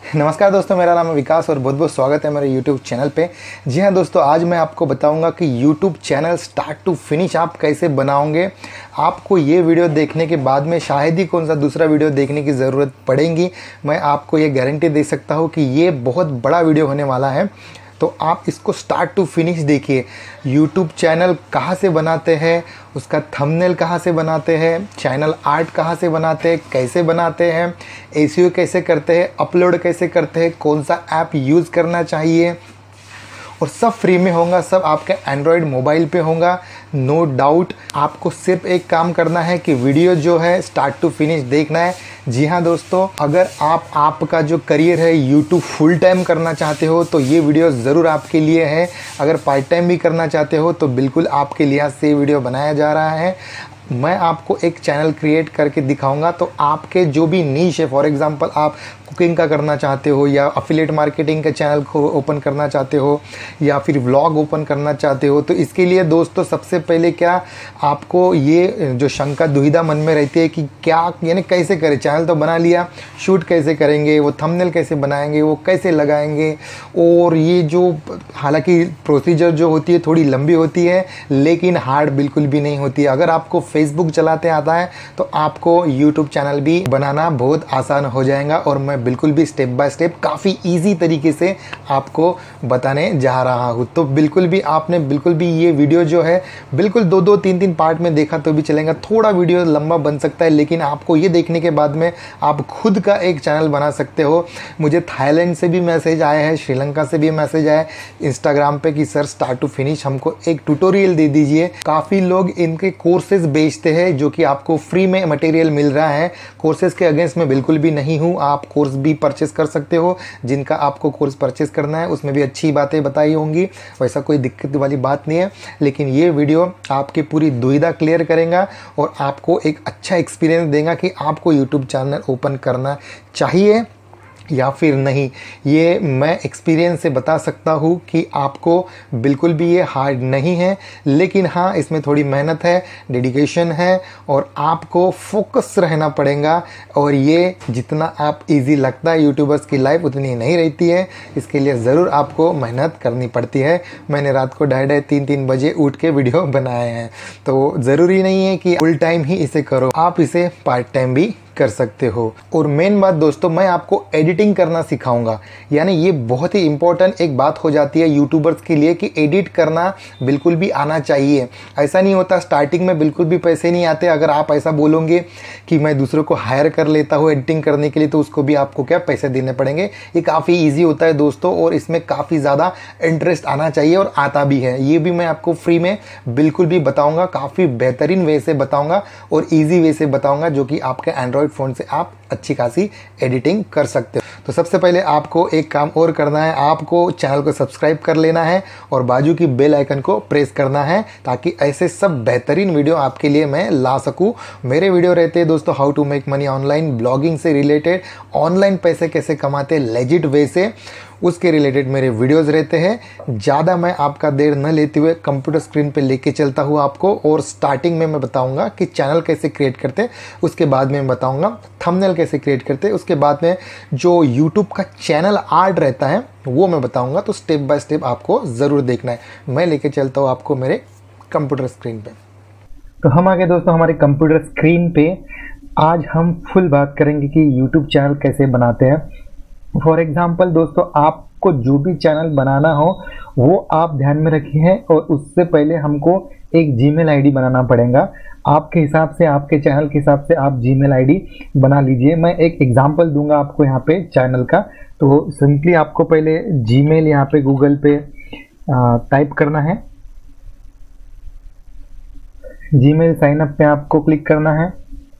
नमस्कार दोस्तों, मेरा नाम है विकास और बहुत बहुत स्वागत है मेरे YouTube चैनल पे। जी हाँ दोस्तों, आज मैं आपको बताऊंगा कि YouTube channel start to finish आप कैसे बनाओगे। आपको ये वीडियो देखने के बाद में शायद ही कौन सा दूसरा वीडियो देखने की ज़रूरत पड़ेगी। मैं आपको ये गारंटी दे सकता हूँ कि ये बहुत बड़ा वीडियो होने वाला है। तो आप इसको स्टार्ट टू फिनिश देखिए। YouTube चैनल कहाँ से बनाते हैं, उसका थंबनेल कहाँ से बनाते हैं, चैनल आर्ट कहाँ से बनाते हैं, कैसे बनाते हैं, एसईओ कैसे करते हैं, अपलोड कैसे करते हैं, कौन सा ऐप यूज़ करना चाहिए, और सब फ्री में होगा। सब आपके एंड्रॉयड मोबाइल पे होगा, नो डाउट। आपको सिर्फ एक काम करना है कि वीडियो जो है स्टार्ट टू फिनिश देखना है। जी हाँ दोस्तों, अगर आपका जो करियर है यूट्यूब फुल टाइम करना चाहते हो तो ये वीडियो ज़रूर आपके लिए है। अगर पार्ट टाइम भी करना चाहते हो तो बिल्कुल आपके लिहाज से वीडियो बनाया जा रहा है। मैं आपको एक चैनल क्रिएट करके दिखाऊंगा, तो आपके जो भी नीश है, फॉर एग्जांपल आप कुकिंग का करना चाहते हो या अफिलिएट मार्केटिंग का चैनल को ओपन करना चाहते हो या फिर व्लॉग ओपन करना चाहते हो, तो इसके लिए दोस्तों सबसे पहले क्या आपको ये जो शंका दुविधा मन में रहती है कि क्या यानी कैसे करें। चैनल तो बना लिया, शूट कैसे करेंगे, वो थंबनेल कैसे बनाएंगे, वो कैसे लगाएंगे, और ये जो हालांकि प्रोसीजर जो होती है थोड़ी लंबी होती है लेकिन हार्ड बिल्कुल भी नहीं होती है। अगर आपको फेसबुक चलाते आता है तो आपको यूट्यूब चैनल भी बनाना बहुत आसान हो जाएगा, और मैं बिल्कुल भी स्टेप बाय स्टेप काफ़ी इजी तरीके से आपको बताने जा रहा हूँ। तो बिल्कुल भी आपने बिल्कुल भी ये वीडियो जो है बिल्कुल दो तीन पार्ट में देखा तो भी चलेगा। थोड़ा वीडियो लंबा बन सकता है लेकिन आपको ये देखने के बाद में आप खुद का एक चैनल बना सकते हो। मुझे थाईलैंड से भी मैसेज आया है, श्रीलंका से भी मैसेज आया है इंस्टाग्राम पे कि सर स्टार्ट टू फिनिश हमको एक ट्यूटोरियल दे दीजिए। काफ़ी लोग इनके कोर्सेज बेचते हैं जो कि आपको फ्री में मटेरियल मिल रहा है। कोर्सेज के अगेंस्ट में बिल्कुल भी नहीं हूँ, आप कोर्स भी परचेस कर सकते हो। जिनका आपको कोर्स परचेस करना है उसमें भी अच्छी बातें बताई होंगी, वैसा कोई दिक्कत वाली बात नहीं है। लेकिन ये वीडियो आपकी पूरी दुविधा क्लियर करेगा और आपको एक अच्छा एक्सपीरियंस देगा कि आपको यूट्यूब चैनल ओपन करना चाहिए या फिर नहीं। ये मैं एक्सपीरियंस से बता सकता हूँ कि आपको बिल्कुल भी ये हार्ड नहीं है, लेकिन हाँ इसमें थोड़ी मेहनत है, डेडिकेशन है और आपको फोकस रहना पड़ेगा। और ये जितना आप इजी लगता है यूट्यूबर्स की लाइफ उतनी नहीं रहती है, इसके लिए ज़रूर आपको मेहनत करनी पड़ती है। मैंने रात को 2:30-3 बजे उठ के वीडियो बनाए हैं, तो ज़रूरी नहीं है कि फुल टाइम ही इसे करो, आप इसे पार्ट टाइम भी कर सकते हो। और मेन बात दोस्तों, मैं आपको एडिटिंग करना सिखाऊंगा। यानी ये बहुत ही इंपॉर्टेंट एक बात हो जाती है यूट्यूबर्स के लिए कि एडिट करना बिल्कुल भी आना चाहिए। ऐसा नहीं होता, स्टार्टिंग में बिल्कुल भी पैसे नहीं आते। अगर आप ऐसा बोलोगे कि मैं दूसरों को हायर कर लेता हूँ एडिटिंग करने के लिए, तो उसको भी आपको क्या पैसे देने पड़ेंगे। ये काफ़ी ईजी होता है दोस्तों, और इसमें काफ़ी ज़्यादा इंटरेस्ट आना चाहिए और आता भी है। ये भी मैं आपको फ्री में बिल्कुल भी बताऊँगा, काफ़ी बेहतरीन वे से बताऊँगा और ईजी वे से बताऊँगा, जो कि आपके एंड्रॉयड फ़ोन से आप अच्छी खासी एडिटिंग कर सकते हो। तो सबसे पहले आपको एक काम और करना है, आपको चैनल को सब्सक्राइब कर लेना है और बाजू की बेल आइकन को प्रेस करना है, ताकि ऐसे सब बेहतरीन वीडियो आपके लिए मैं ला सकूं। मेरे वीडियो रहते हैं दोस्तों how to make money online, blogging से रिलेटेड, ऑनलाइन पैसे कैसे कमाते लेजिट वे से, उसके रिलेटेड मेरे वीडियोस रहते हैं। ज़्यादा मैं आपका देर न लेते हुए कंप्यूटर स्क्रीन पे लेके चलता हूँ आपको, और स्टार्टिंग में मैं बताऊंगा कि चैनल कैसे क्रिएट करते, उसके बाद में मैं बताऊंगा थंबनेल कैसे क्रिएट करते, उसके बाद में जो यूट्यूब का चैनल आर्ट रहता है वो मैं बताऊंगा। तो स्टेप बाय स्टेप आपको ज़रूर देखना है। मैं लेके चलता हूँ आपको मेरे कंप्यूटर स्क्रीन पर। तो हम आ गए दोस्तों हमारे कंप्यूटर स्क्रीन पे। आज हम फुल बात करेंगे कि यूट्यूब चैनल कैसे बनाते हैं। फॉर एग्जाम्पल दोस्तों, आपको जो भी चैनल बनाना हो वो आप ध्यान में रखिए, और उससे पहले हमको एक जीमेल आईडी बनाना पड़ेगा। आपके हिसाब से, आपके चैनल के हिसाब से आप जीमेल आईडी बना लीजिए। मैं एक एग्जांपल दूंगा आपको यहाँ पे चैनल का। तो सिंपली आपको पहले जीमेल यहाँ पे गूगल पे टाइप करना है। जीमेल साइन अप पे आपको क्लिक करना है।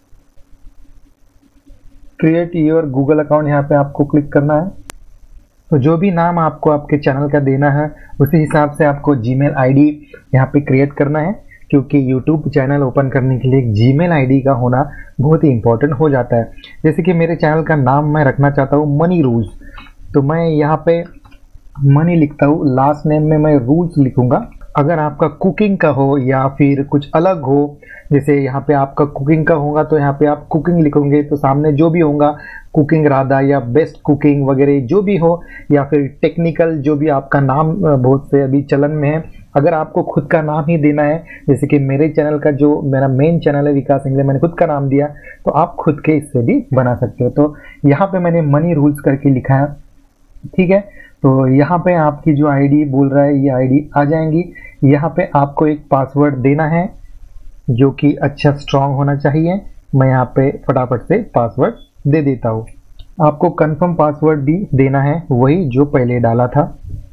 क्रिएट योर गूगल अकाउंट यहाँ पे आपको क्लिक करना है। तो जो भी नाम आपको आपके चैनल का देना है उसी हिसाब से आपको जीमेल आईडी यहाँ पे क्रिएट करना है, क्योंकि यूट्यूब चैनल ओपन करने के लिए एक जीमेल आईडी का होना बहुत ही इंपॉर्टेंट हो जाता है। जैसे कि मेरे चैनल का नाम मैं रखना चाहता हूँ मनी रूल्स, तो मैं यहाँ पे मनी लिखता हूँ, लास्ट नेम में मैं रूल्स लिखूंगा। अगर आपका कुकिंग का हो या फिर कुछ अलग हो, जैसे यहाँ पे आपका कुकिंग का होगा तो यहाँ पे आप कुकिंग लिखोगे तो सामने जो भी होगा कुकिंग राधा या बेस्ट कुकिंग वगैरह जो भी हो, या फिर टेक्निकल जो भी आपका नाम बहुत से अभी चलन में है। अगर आपको खुद का नाम ही देना है, जैसे कि मेरे चैनल का जो मेरा मेन चैनल है विकास इंगले, मैंने खुद का नाम दिया, तो आप खुद के इससे भी बना सकते हो। तो यहाँ पे मैंने मनी रूल्स करके लिखा है, ठीक है। तो यहाँ पे आपकी जो आईडी बोल रहा है ये आईडी आ जाएंगी। यहाँ पे आपको एक पासवर्ड देना है जो कि अच्छा स्ट्रांग होना चाहिए। मैं यहाँ पे फटाफट से पासवर्ड दे देता हूँ। आपको कंफर्म पासवर्ड भी देना है, वही जो पहले डाला था।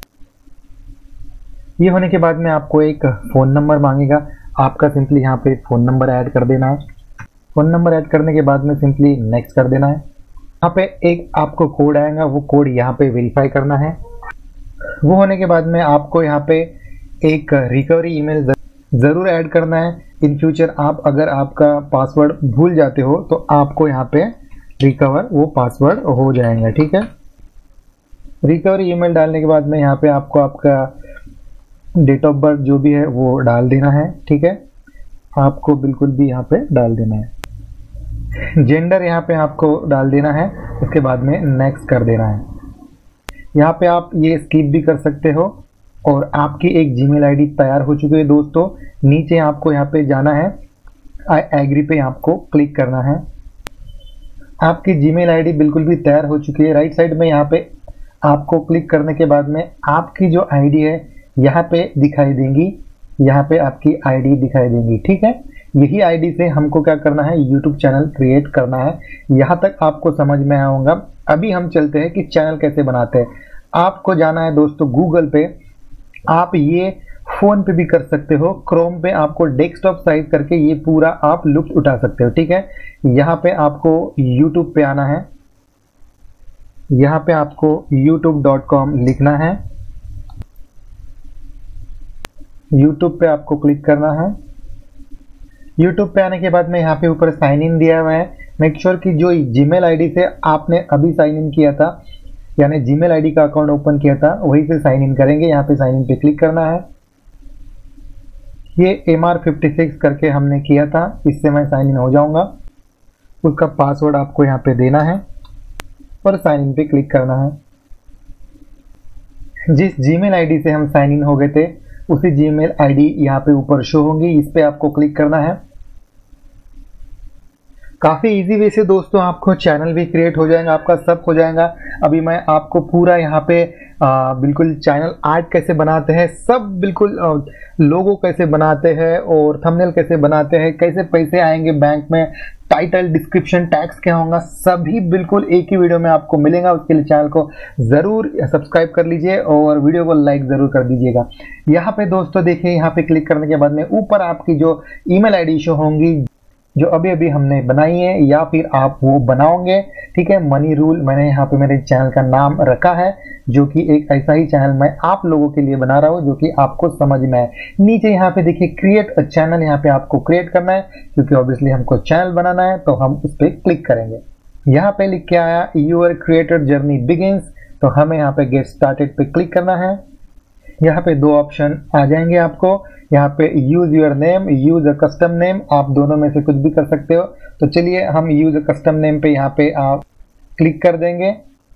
ये होने के बाद में आपको एक फ़ोन नंबर मांगेगा, आपका सिंपली यहाँ पे फ़ोन नंबर ऐड कर देना है। फ़ोन नंबर ऐड करने के बाद में सिंपली नेक्स्ट कर देना है। यहाँ पे एक आपको कोड आएगा, वो कोड यहाँ पे वेरीफाई करना है। वो होने के बाद में आपको यहाँ पे एक रिकवरी ईमेल ज़रूर ऐड करना है। इन फ्यूचर आप अगर आपका पासवर्ड भूल जाते हो तो आपको यहाँ पे रिकवर वो पासवर्ड हो जाएगा, ठीक है। रिकवरी ईमेल डालने के बाद में यहाँ पे आपको आपका डेट ऑफ बर्थ जो भी है वो डाल देना है, ठीक है। आपको बिल्कुल भी यहाँ पे डाल देना है। जेंडर यहाँ पे आपको डाल देना है, उसके बाद में नेक्स्ट कर देना है। यहाँ पे आप ये स्किप भी कर सकते हो। और आपकी एक जीमेल आईडी तैयार हो चुकी है दोस्तों। नीचे आपको यहाँ पे जाना है, आई एग्री पे आपको क्लिक करना है। आपकी जीमेल आईडी बिल्कुल भी तैयार हो चुकी है। राइट साइड में यहाँ पे आपको क्लिक करने के बाद में आपकी जो आईडी है यहाँ पे दिखाई देंगी, यहाँ पे आपकी आईडी दिखाई देंगी, ठीक है। यही आईडी से हमको क्या करना है, यूट्यूब चैनल क्रिएट करना है। यहाँ तक आपको समझ में आया होगा। अभी हम चलते हैं कि चैनल कैसे बनाते हैं। आपको जाना है दोस्तों गूगल पे, आप ये फोन पे भी कर सकते हो, क्रोम पे आपको डेस्कटॉप साइज करके ये पूरा आप लुत्फ उठा सकते हो, ठीक है। यहाँ पे आपको यूट्यूब पे आना है, यहाँ पे आपको youtube.com लिखना है। यूट्यूब पे आपको क्लिक करना है। यूट्यूब पे आने के बाद में यहाँ पे ऊपर साइन इन दिया हुआ है। मेक श्योर कि जो जीमेल आईडी से आपने अभी साइन इन किया था, यानी जीमेल आईडी का अकाउंट ओपन किया था, वही से साइन इन करेंगे। यहाँ पे साइन इन पे क्लिक करना है। ये MR56 करके हमने किया था, इससे मैं साइन इन हो जाऊंगा। उसका पासवर्ड आपको यहाँ पे देना है और साइन इन पे क्लिक करना है। जिस जीमेल आईडी से हम साइन इन हो गए थे उसी जीमेल आईडी यहाँ पे ऊपर शो होंगी, इस पे आपको क्लिक करना है। काफ़ी इजी वे से दोस्तों आपको चैनल भी क्रिएट हो जाएगा, आपका सब हो जाएगा। अभी मैं आपको पूरा यहाँ पे बिल्कुल चैनल आर्ट कैसे बनाते हैं, सब बिल्कुल लोगो कैसे बनाते हैं और थंबनेल कैसे बनाते हैं, कैसे पैसे आएंगे बैंक में, टाइटल, डिस्क्रिप्शन, टैग्स क्या होगा, सभी बिल्कुल एक ही वीडियो में आपको मिलेगा। उसके लिए चैनल को ज़रूर सब्सक्राइब कर लीजिए और वीडियो को लाइक ज़रूर कर दीजिएगा। यहाँ पे दोस्तों देखिए, यहाँ पे क्लिक करने के बाद में ऊपर आपकी जो ईमेल आईडी शो होंगी जो अभी अभी हमने बनाई है, या फिर आप वो बनाओगे, ठीक है। मनी रूल मैंने यहाँ पे मेरे चैनल का नाम रखा है, जो कि एक ऐसा ही चैनल मैं आप लोगों के लिए बना रहा हूँ जो कि आपको समझ में आए। नीचे यहाँ पे देखिए क्रिएट अ चैनल, यहाँ पे आपको क्रिएट करना है क्योंकि ऑब्वियसली हमको चैनल बनाना है, तो हम उस पर क्लिक करेंगे। यहाँ पे लिख के आया यूर क्रिएटर जर्नी बिगिंस, तो हमें यहाँ पे गेट स्टार्टेड पे क्लिक करना है। यहाँ पे दो ऑप्शन आ जाएंगे आपको, यहाँ पे use your name, use a custom name, आप दोनों में से कुछ भी कर सकते हो। तो चलिए हम यूज अ कस्टम नेम पे यहाँ पे आप क्लिक कर देंगे।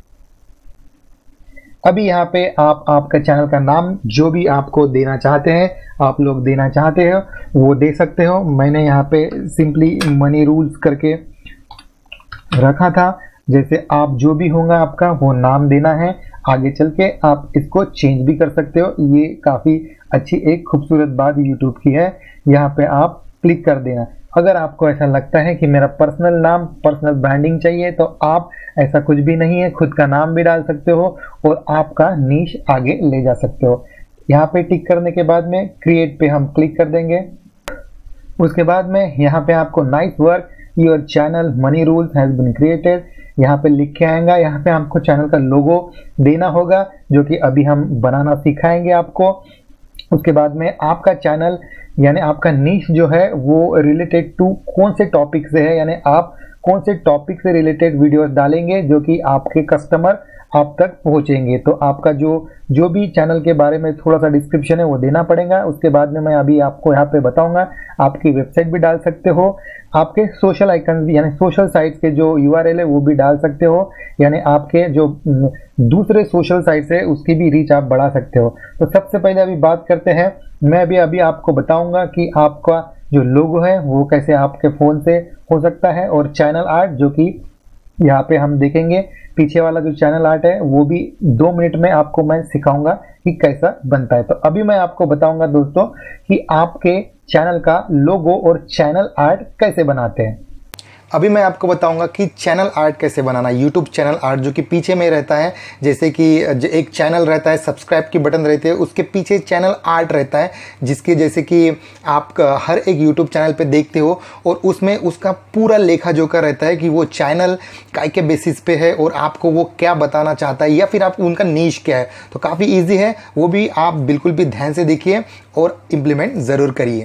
अभी यहाँ पे आप आपका चैनल का नाम जो भी आपको देना चाहते हैं, आप लोग देना चाहते हो वो दे सकते हो। मैंने यहाँ पे सिंपली मनी रूल्स करके रखा था। जैसे आप जो भी होगा आपका वो नाम देना है। आगे चल के आप इसको चेंज भी कर सकते हो। ये काफ़ी अच्छी एक खूबसूरत बात यूट्यूब की है। यहाँ पे आप क्लिक कर देना। अगर आपको ऐसा लगता है कि मेरा पर्सनल नाम, पर्सनल ब्रांडिंग चाहिए, तो आप ऐसा कुछ भी नहीं है, खुद का नाम भी डाल सकते हो और आपका नीश आगे ले जा सकते हो। यहाँ पे टिक करने के बाद में क्रिएट पे हम क्लिक कर देंगे। उसके बाद में यहाँ पे आपको nice work, your channel money rules has been created यहाँ पे लिख के आएगा। यहाँ पे हमको चैनल का लोगो देना होगा, जो कि अभी हम बनाना सिखाएंगे आपको। उसके बाद में आपका चैनल यानी आपका नीश जो है वो रिलेटेड टू कौन से टॉपिक से है, यानी आप कौन से टॉपिक से रिलेटेड वीडियोस डालेंगे जो कि आपके कस्टमर आप तक पहुंचेंगे। तो आपका जो भी चैनल के बारे में थोड़ा सा डिस्क्रिप्शन है वो देना पड़ेगा। उसके बाद में मैं अभी आपको यहाँ पे बताऊंगा। आपकी वेबसाइट भी डाल सकते हो, आपके सोशल आइकन भी यानी सोशल साइट्स के जो URL है वो भी डाल सकते हो, यानी आपके जो दूसरे सोशल साइट्स है उसकी भी रीच आप बढ़ा सकते हो। तो सबसे पहले अभी बात करते हैं, मैं भी अभी आपको बताऊंगा कि आपका जो लोगो है वो कैसे आपके फ़ोन से हो सकता है, और चैनल आर्ट जो कि यहाँ पे हम देखेंगे पीछे वाला जो चैनल आर्ट है वो भी 2 मिनट में आपको मैं सिखाऊंगा कि कैसा बनता है। तो अभी मैं आपको बताऊंगा दोस्तों कि आपके चैनल का लोगो और चैनल आर्ट कैसे बनाते हैं। अभी मैं आपको बताऊंगा कि चैनल आर्ट कैसे बनाना। यूट्यूब चैनल आर्ट जो कि पीछे में रहता है, जैसे कि एक चैनल रहता है, सब्सक्राइब की बटन रहती है, उसके पीछे चैनल आर्ट रहता है, जिसके जैसे कि आप हर एक यूट्यूब चैनल पे देखते हो, और उसमें उसका पूरा लेखा जोखा रहता है कि वो चैनल काय के बेसिस पे है और आपको वो क्या बताना चाहता है, या फिर आप उनका नीश क्या है। तो काफ़ी ईजी है, वो भी आप बिल्कुल भी ध्यान से देखिए और इम्प्लीमेंट ज़रूर करिए।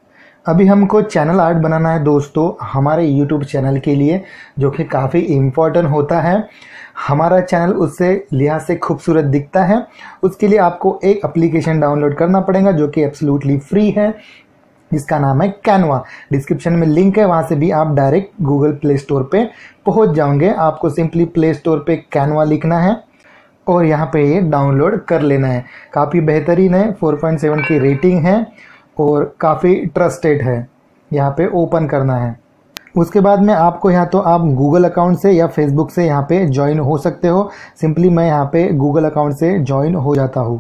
अभी हमको चैनल आर्ट बनाना है दोस्तों हमारे YouTube चैनल के लिए, जो कि काफ़ी इम्पोर्टेंट होता है। हमारा चैनल उससे लिहाज से खूबसूरत दिखता है। उसके लिए आपको एक एप्लीकेशन डाउनलोड करना पड़ेगा जो कि एब्सोल्युटली फ्री है, जिसका नाम है कैनवा। डिस्क्रिप्शन में लिंक है, वहाँ से भी आप डायरेक्ट गूगल प्ले स्टोर पे पहुँच जाओगे। आपको सिंपली प्ले स्टोर पे कैनवा लिखना है और यहाँ पे ये डाउनलोड कर लेना है। काफ़ी बेहतरीन है, 4.7 की रेटिंग है और काफ़ी ट्रस्टेड है। यहाँ पे ओपन करना है। उसके बाद में आपको यहाँ तो आप गूगल अकाउंट से या फेसबुक से यहाँ पे ज्वाइन हो सकते हो। सिंपली मैं यहाँ पे गूगल अकाउंट से ज्वाइन हो जाता हूँ।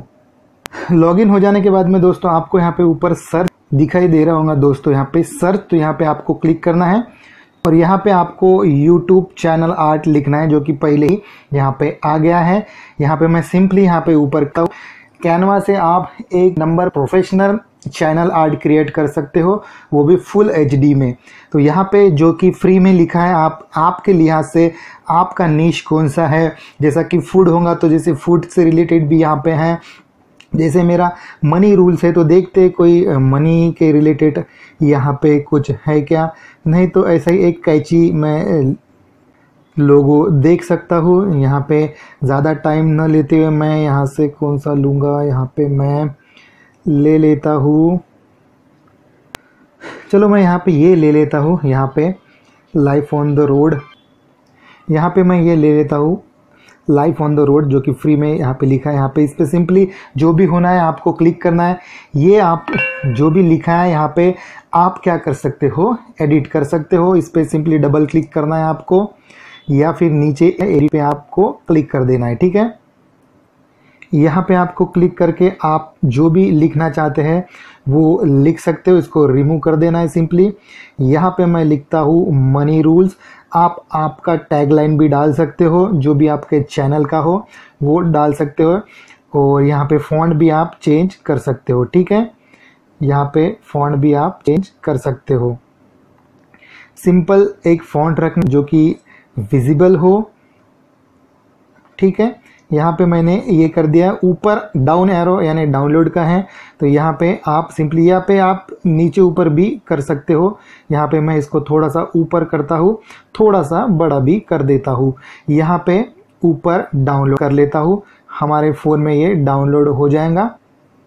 लॉगिन हो जाने के बाद में दोस्तों आपको यहाँ पे ऊपर सर्च दिखाई दे रहा होगा दोस्तों, यहाँ पे सर्च, तो यहाँ पे आपको क्लिक करना है और यहाँ पे आपको यूट्यूब चैनल आर्ट लिखना है, जो कि पहले ही यहाँ पे आ गया है। यहाँ पे मैं सिंपली यहाँ पे ऊपर कैनवा से आप 1 number professional channel art create कर सकते हो, वो भी फुल HD में। तो यहाँ पे जो कि फ्री में लिखा है, आपके लिहाज से आपका नीश कौन सा है। जैसा कि फूड होगा तो जैसे फूड से रिलेटेड भी यहाँ पे हैं। जैसे मेरा मनी रूल्स है तो देखते कोई मनी के रिलेटेड यहाँ पे कुछ है क्या, नहीं तो ऐसा ही एक कैची मैं लोगो देख सकता हूँ। यहाँ पे ज़्यादा टाइम न लेते हुए मैं यहाँ से कौन सा लूँगा, यहाँ पे मैं ले लेता हूँ, चलो मैं यहाँ पे ये ले लेता हूँ। यहाँ पे लाइफ ऑन द रोड, यहाँ पे मैं ये ले लेता हूँ लाइफ ऑन द रोड, जो कि फ्री में यहाँ पे लिखा है। यहाँ पे इस पर सिंपली जो भी होना है आपको क्लिक करना है। ये आप जो भी लिखा है यहाँ पे आप क्या कर सकते हो, एडिट कर सकते हो। इस पर सिंपली डबल क्लिक करना है आपको, या फिर नीचे एडिट पे आपको क्लिक कर देना है। ठीक है, यहाँ पे आपको क्लिक करके आप जो भी लिखना चाहते हैं वो लिख सकते हो। इसको रिमूव कर देना है सिंपली। यहाँ पे मैं लिखता हूँ मनी रूल्स। आप आपका टैगलाइन भी डाल सकते हो, जो भी आपके चैनल का हो वो डाल सकते हो, और यहाँ पे फ़ॉन्ट भी आप चेंज कर सकते हो। ठीक है, यहाँ पे फ़ॉन्ट भी आप चेंज कर सकते हो। सिंपल एक फ़ॉन्ट रखना जो कि विजिबल हो। ठीक है, यहाँ पे मैंने ये कर दिया है। ऊपर डाउन एरो यानी डाउनलोड का है, तो यहाँ पे आप सिंपली यहाँ पे आप नीचे ऊपर भी कर सकते हो। यहाँ पे मैं इसको थोड़ा सा ऊपर करता हूँ, थोड़ा सा बड़ा भी कर देता हूँ। यहाँ पे ऊपर डाउनलोड कर लेता हूँ, हमारे फ़ोन में ये डाउनलोड हो जाएगा।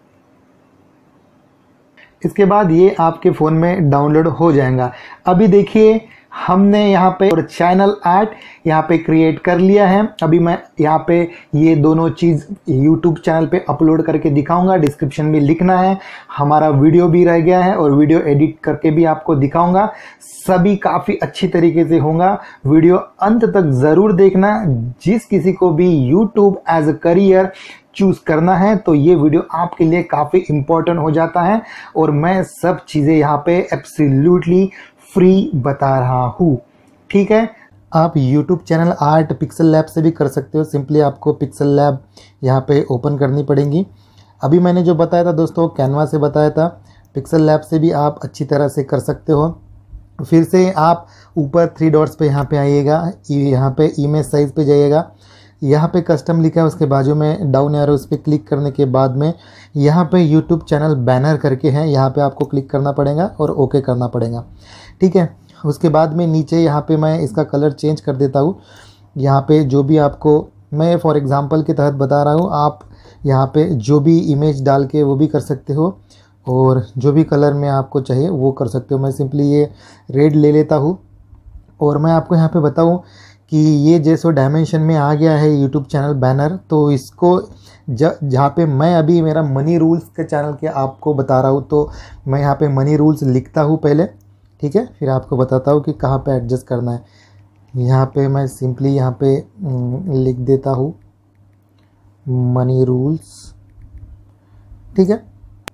इसके बाद ये आपके फ़ोन में डाउनलोड हो जाएगा। अभी देखिए हमने यहाँ पे और चैनल आर्ट यहाँ पे क्रिएट कर लिया है। अभी मैं यहाँ पे ये दोनों चीज़ YouTube चैनल पे अपलोड करके दिखाऊंगा। डिस्क्रिप्शन में लिखना है। हमारा वीडियो भी रह गया है और वीडियो एडिट करके भी आपको दिखाऊंगा। सभी काफ़ी अच्छी तरीके से होगा। वीडियो अंत तक ज़रूर देखना। जिस किसी को भी YouTube as a career choose करना है तो ये वीडियो आपके लिए काफ़ी इम्पोर्टेंट हो जाता है, और मैं सब चीज़ें यहाँ पे एब्सोल्युटली फ्री बता रहा हूँ। ठीक है, आप YouTube channel art pixel lab से भी कर सकते हो। सिंपली आपको पिक्सल लैब यहाँ पे ओपन करनी पड़ेगी। अभी मैंने जो बताया था दोस्तों कैनवा से बताया था, पिक्सल लैब से भी आप अच्छी तरह से कर सकते हो। फिर से आप ऊपर 3 डॉट्स पे यहाँ पे आइएगा, यहाँ पे इमेज साइज़ पे जाइएगा। यहाँ पे कस्टम लिखा है, उसके बाजू में डाउन एरो उस पर क्लिक करने के बाद में यहाँ पे YouTube चैनल बैनर करके है, यहाँ पे आपको क्लिक करना पड़ेगा और ओके करना पड़ेगा। ठीक है, उसके बाद में नीचे यहाँ पे मैं इसका कलर चेंज कर देता हूँ। यहाँ पे जो भी आपको, मैं फॉर एग्जांपल के तहत बता रहा हूँ, आप यहाँ पे जो भी इमेज डाल के वो भी कर सकते हो और जो भी कलर में आपको चाहिए वो कर सकते हो। मैं सिंपली ये रेड ले लेता हूँ और मैं आपको यहाँ पे बताऊँ कि ये जैसे डायमेंशन में आ गया है यूट्यूब चैनल बैनर, तो इसको जहाँ पे मैं अभी मेरा मनी रूल्स के चैनल के आपको बता रहा हूँ, तो मैं यहाँ पे मनी रूल्स लिखता हूँ पहले, ठीक है, फिर आपको बताता हूँ कि कहाँ पे एडजस्ट करना है। यहाँ पे मैं सिंपली यहाँ पे लिख देता हूँ मनी रूल्स, ठीक है।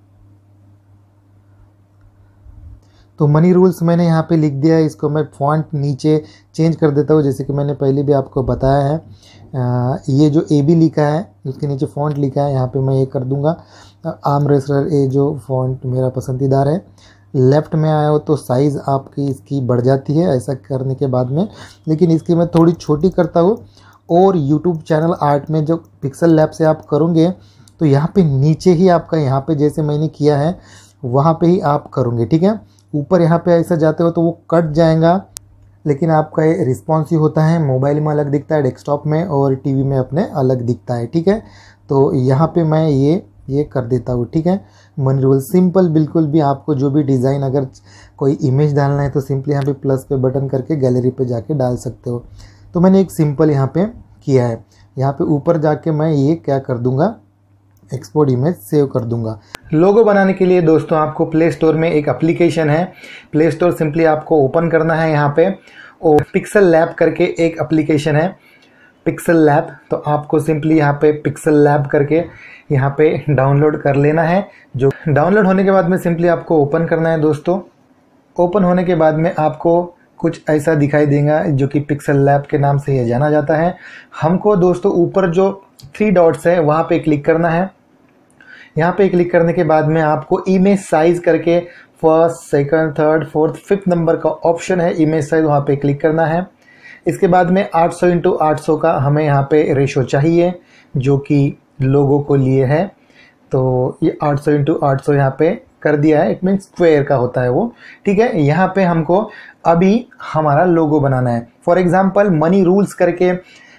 तो मनी रूल्स मैंने यहाँ पे लिख दिया है। इसको मैं फॉन्ट नीचे चेंज कर देता हूँ, जैसे कि मैंने पहले भी आपको बताया है। ये जो ए बी लिखा है उसके नीचे फॉन्ट लिखा है, यहाँ पे मैं ये कर दूँगा आर्म रेसलर, ये जो फॉन्ट मेरा पसंदीदार है। लेफ़्ट में आया हो तो साइज़ आपकी इसकी बढ़ जाती है ऐसा करने के बाद में, लेकिन इसकी मैं थोड़ी छोटी करता हूँ। और यूट्यूब चैनल आर्ट में जो पिक्सल लैब से आप करोगे तो यहाँ पे नीचे ही आपका, यहाँ पे जैसे मैंने किया है वहाँ पे ही आप करोगे, ठीक है। ऊपर यहाँ पे ऐसा जाते हो तो वो कट जाएगा, लेकिन आपका ये रिस्पॉन्सिव होता है। मोबाइल में अलग दिखता है, डेस्कटॉप में और टीवी में अपने अलग दिखता है, ठीक है। तो यहाँ पे मैं ये कर देता हूँ, ठीक है। मनी रूल सिंपल बिल्कुल भी। आपको जो भी डिज़ाइन, अगर कोई इमेज डालना है तो सिंपली यहाँ पे प्लस पे बटन करके गैलरी पे जाके डाल सकते हो। तो मैंने एक सिंपल यहाँ पे किया है। यहाँ पे ऊपर जाके मैं ये क्या कर दूँगा, एक्सपोर्ट इमेज सेव कर दूंगा। लोगो बनाने के लिए दोस्तों आपको प्ले स्टोर में एक एप्लीकेशन है, प्ले स्टोर सिंपली आपको ओपन करना है यहाँ पे, और पिक्सल लैब करके एक एप्लीकेशन है, पिक्सल लैब। तो आपको सिंपली यहाँ पे पिक्सल लैब करके यहाँ पे डाउनलोड कर लेना है। जो डाउनलोड होने के बाद में सिंपली आपको ओपन करना है दोस्तों। ओपन होने के बाद में आपको कुछ ऐसा दिखाई देगा जो कि पिक्सल लैब के नाम से ये जाना जाता है। हमको दोस्तों ऊपर जो 3 डॉट्स है वहाँ पे क्लिक करना है। यहाँ पे क्लिक करने के बाद में आपको इमेज साइज करके first, second, third, fourth, 5th number का ऑप्शन है इमेज साइज, वहाँ पे क्लिक करना है। इसके बाद में 800x800 का हमें यहाँ पे रेशो चाहिए जो कि लोगो को लिए है। तो ये 800x800 यहाँ पे कर दिया है, इट मीन स्क्वायर का होता है वो, ठीक है। यहाँ पे हमको अभी हमारा लोगो बनाना है। फॉर एग्जांपल मनी रूल्स करके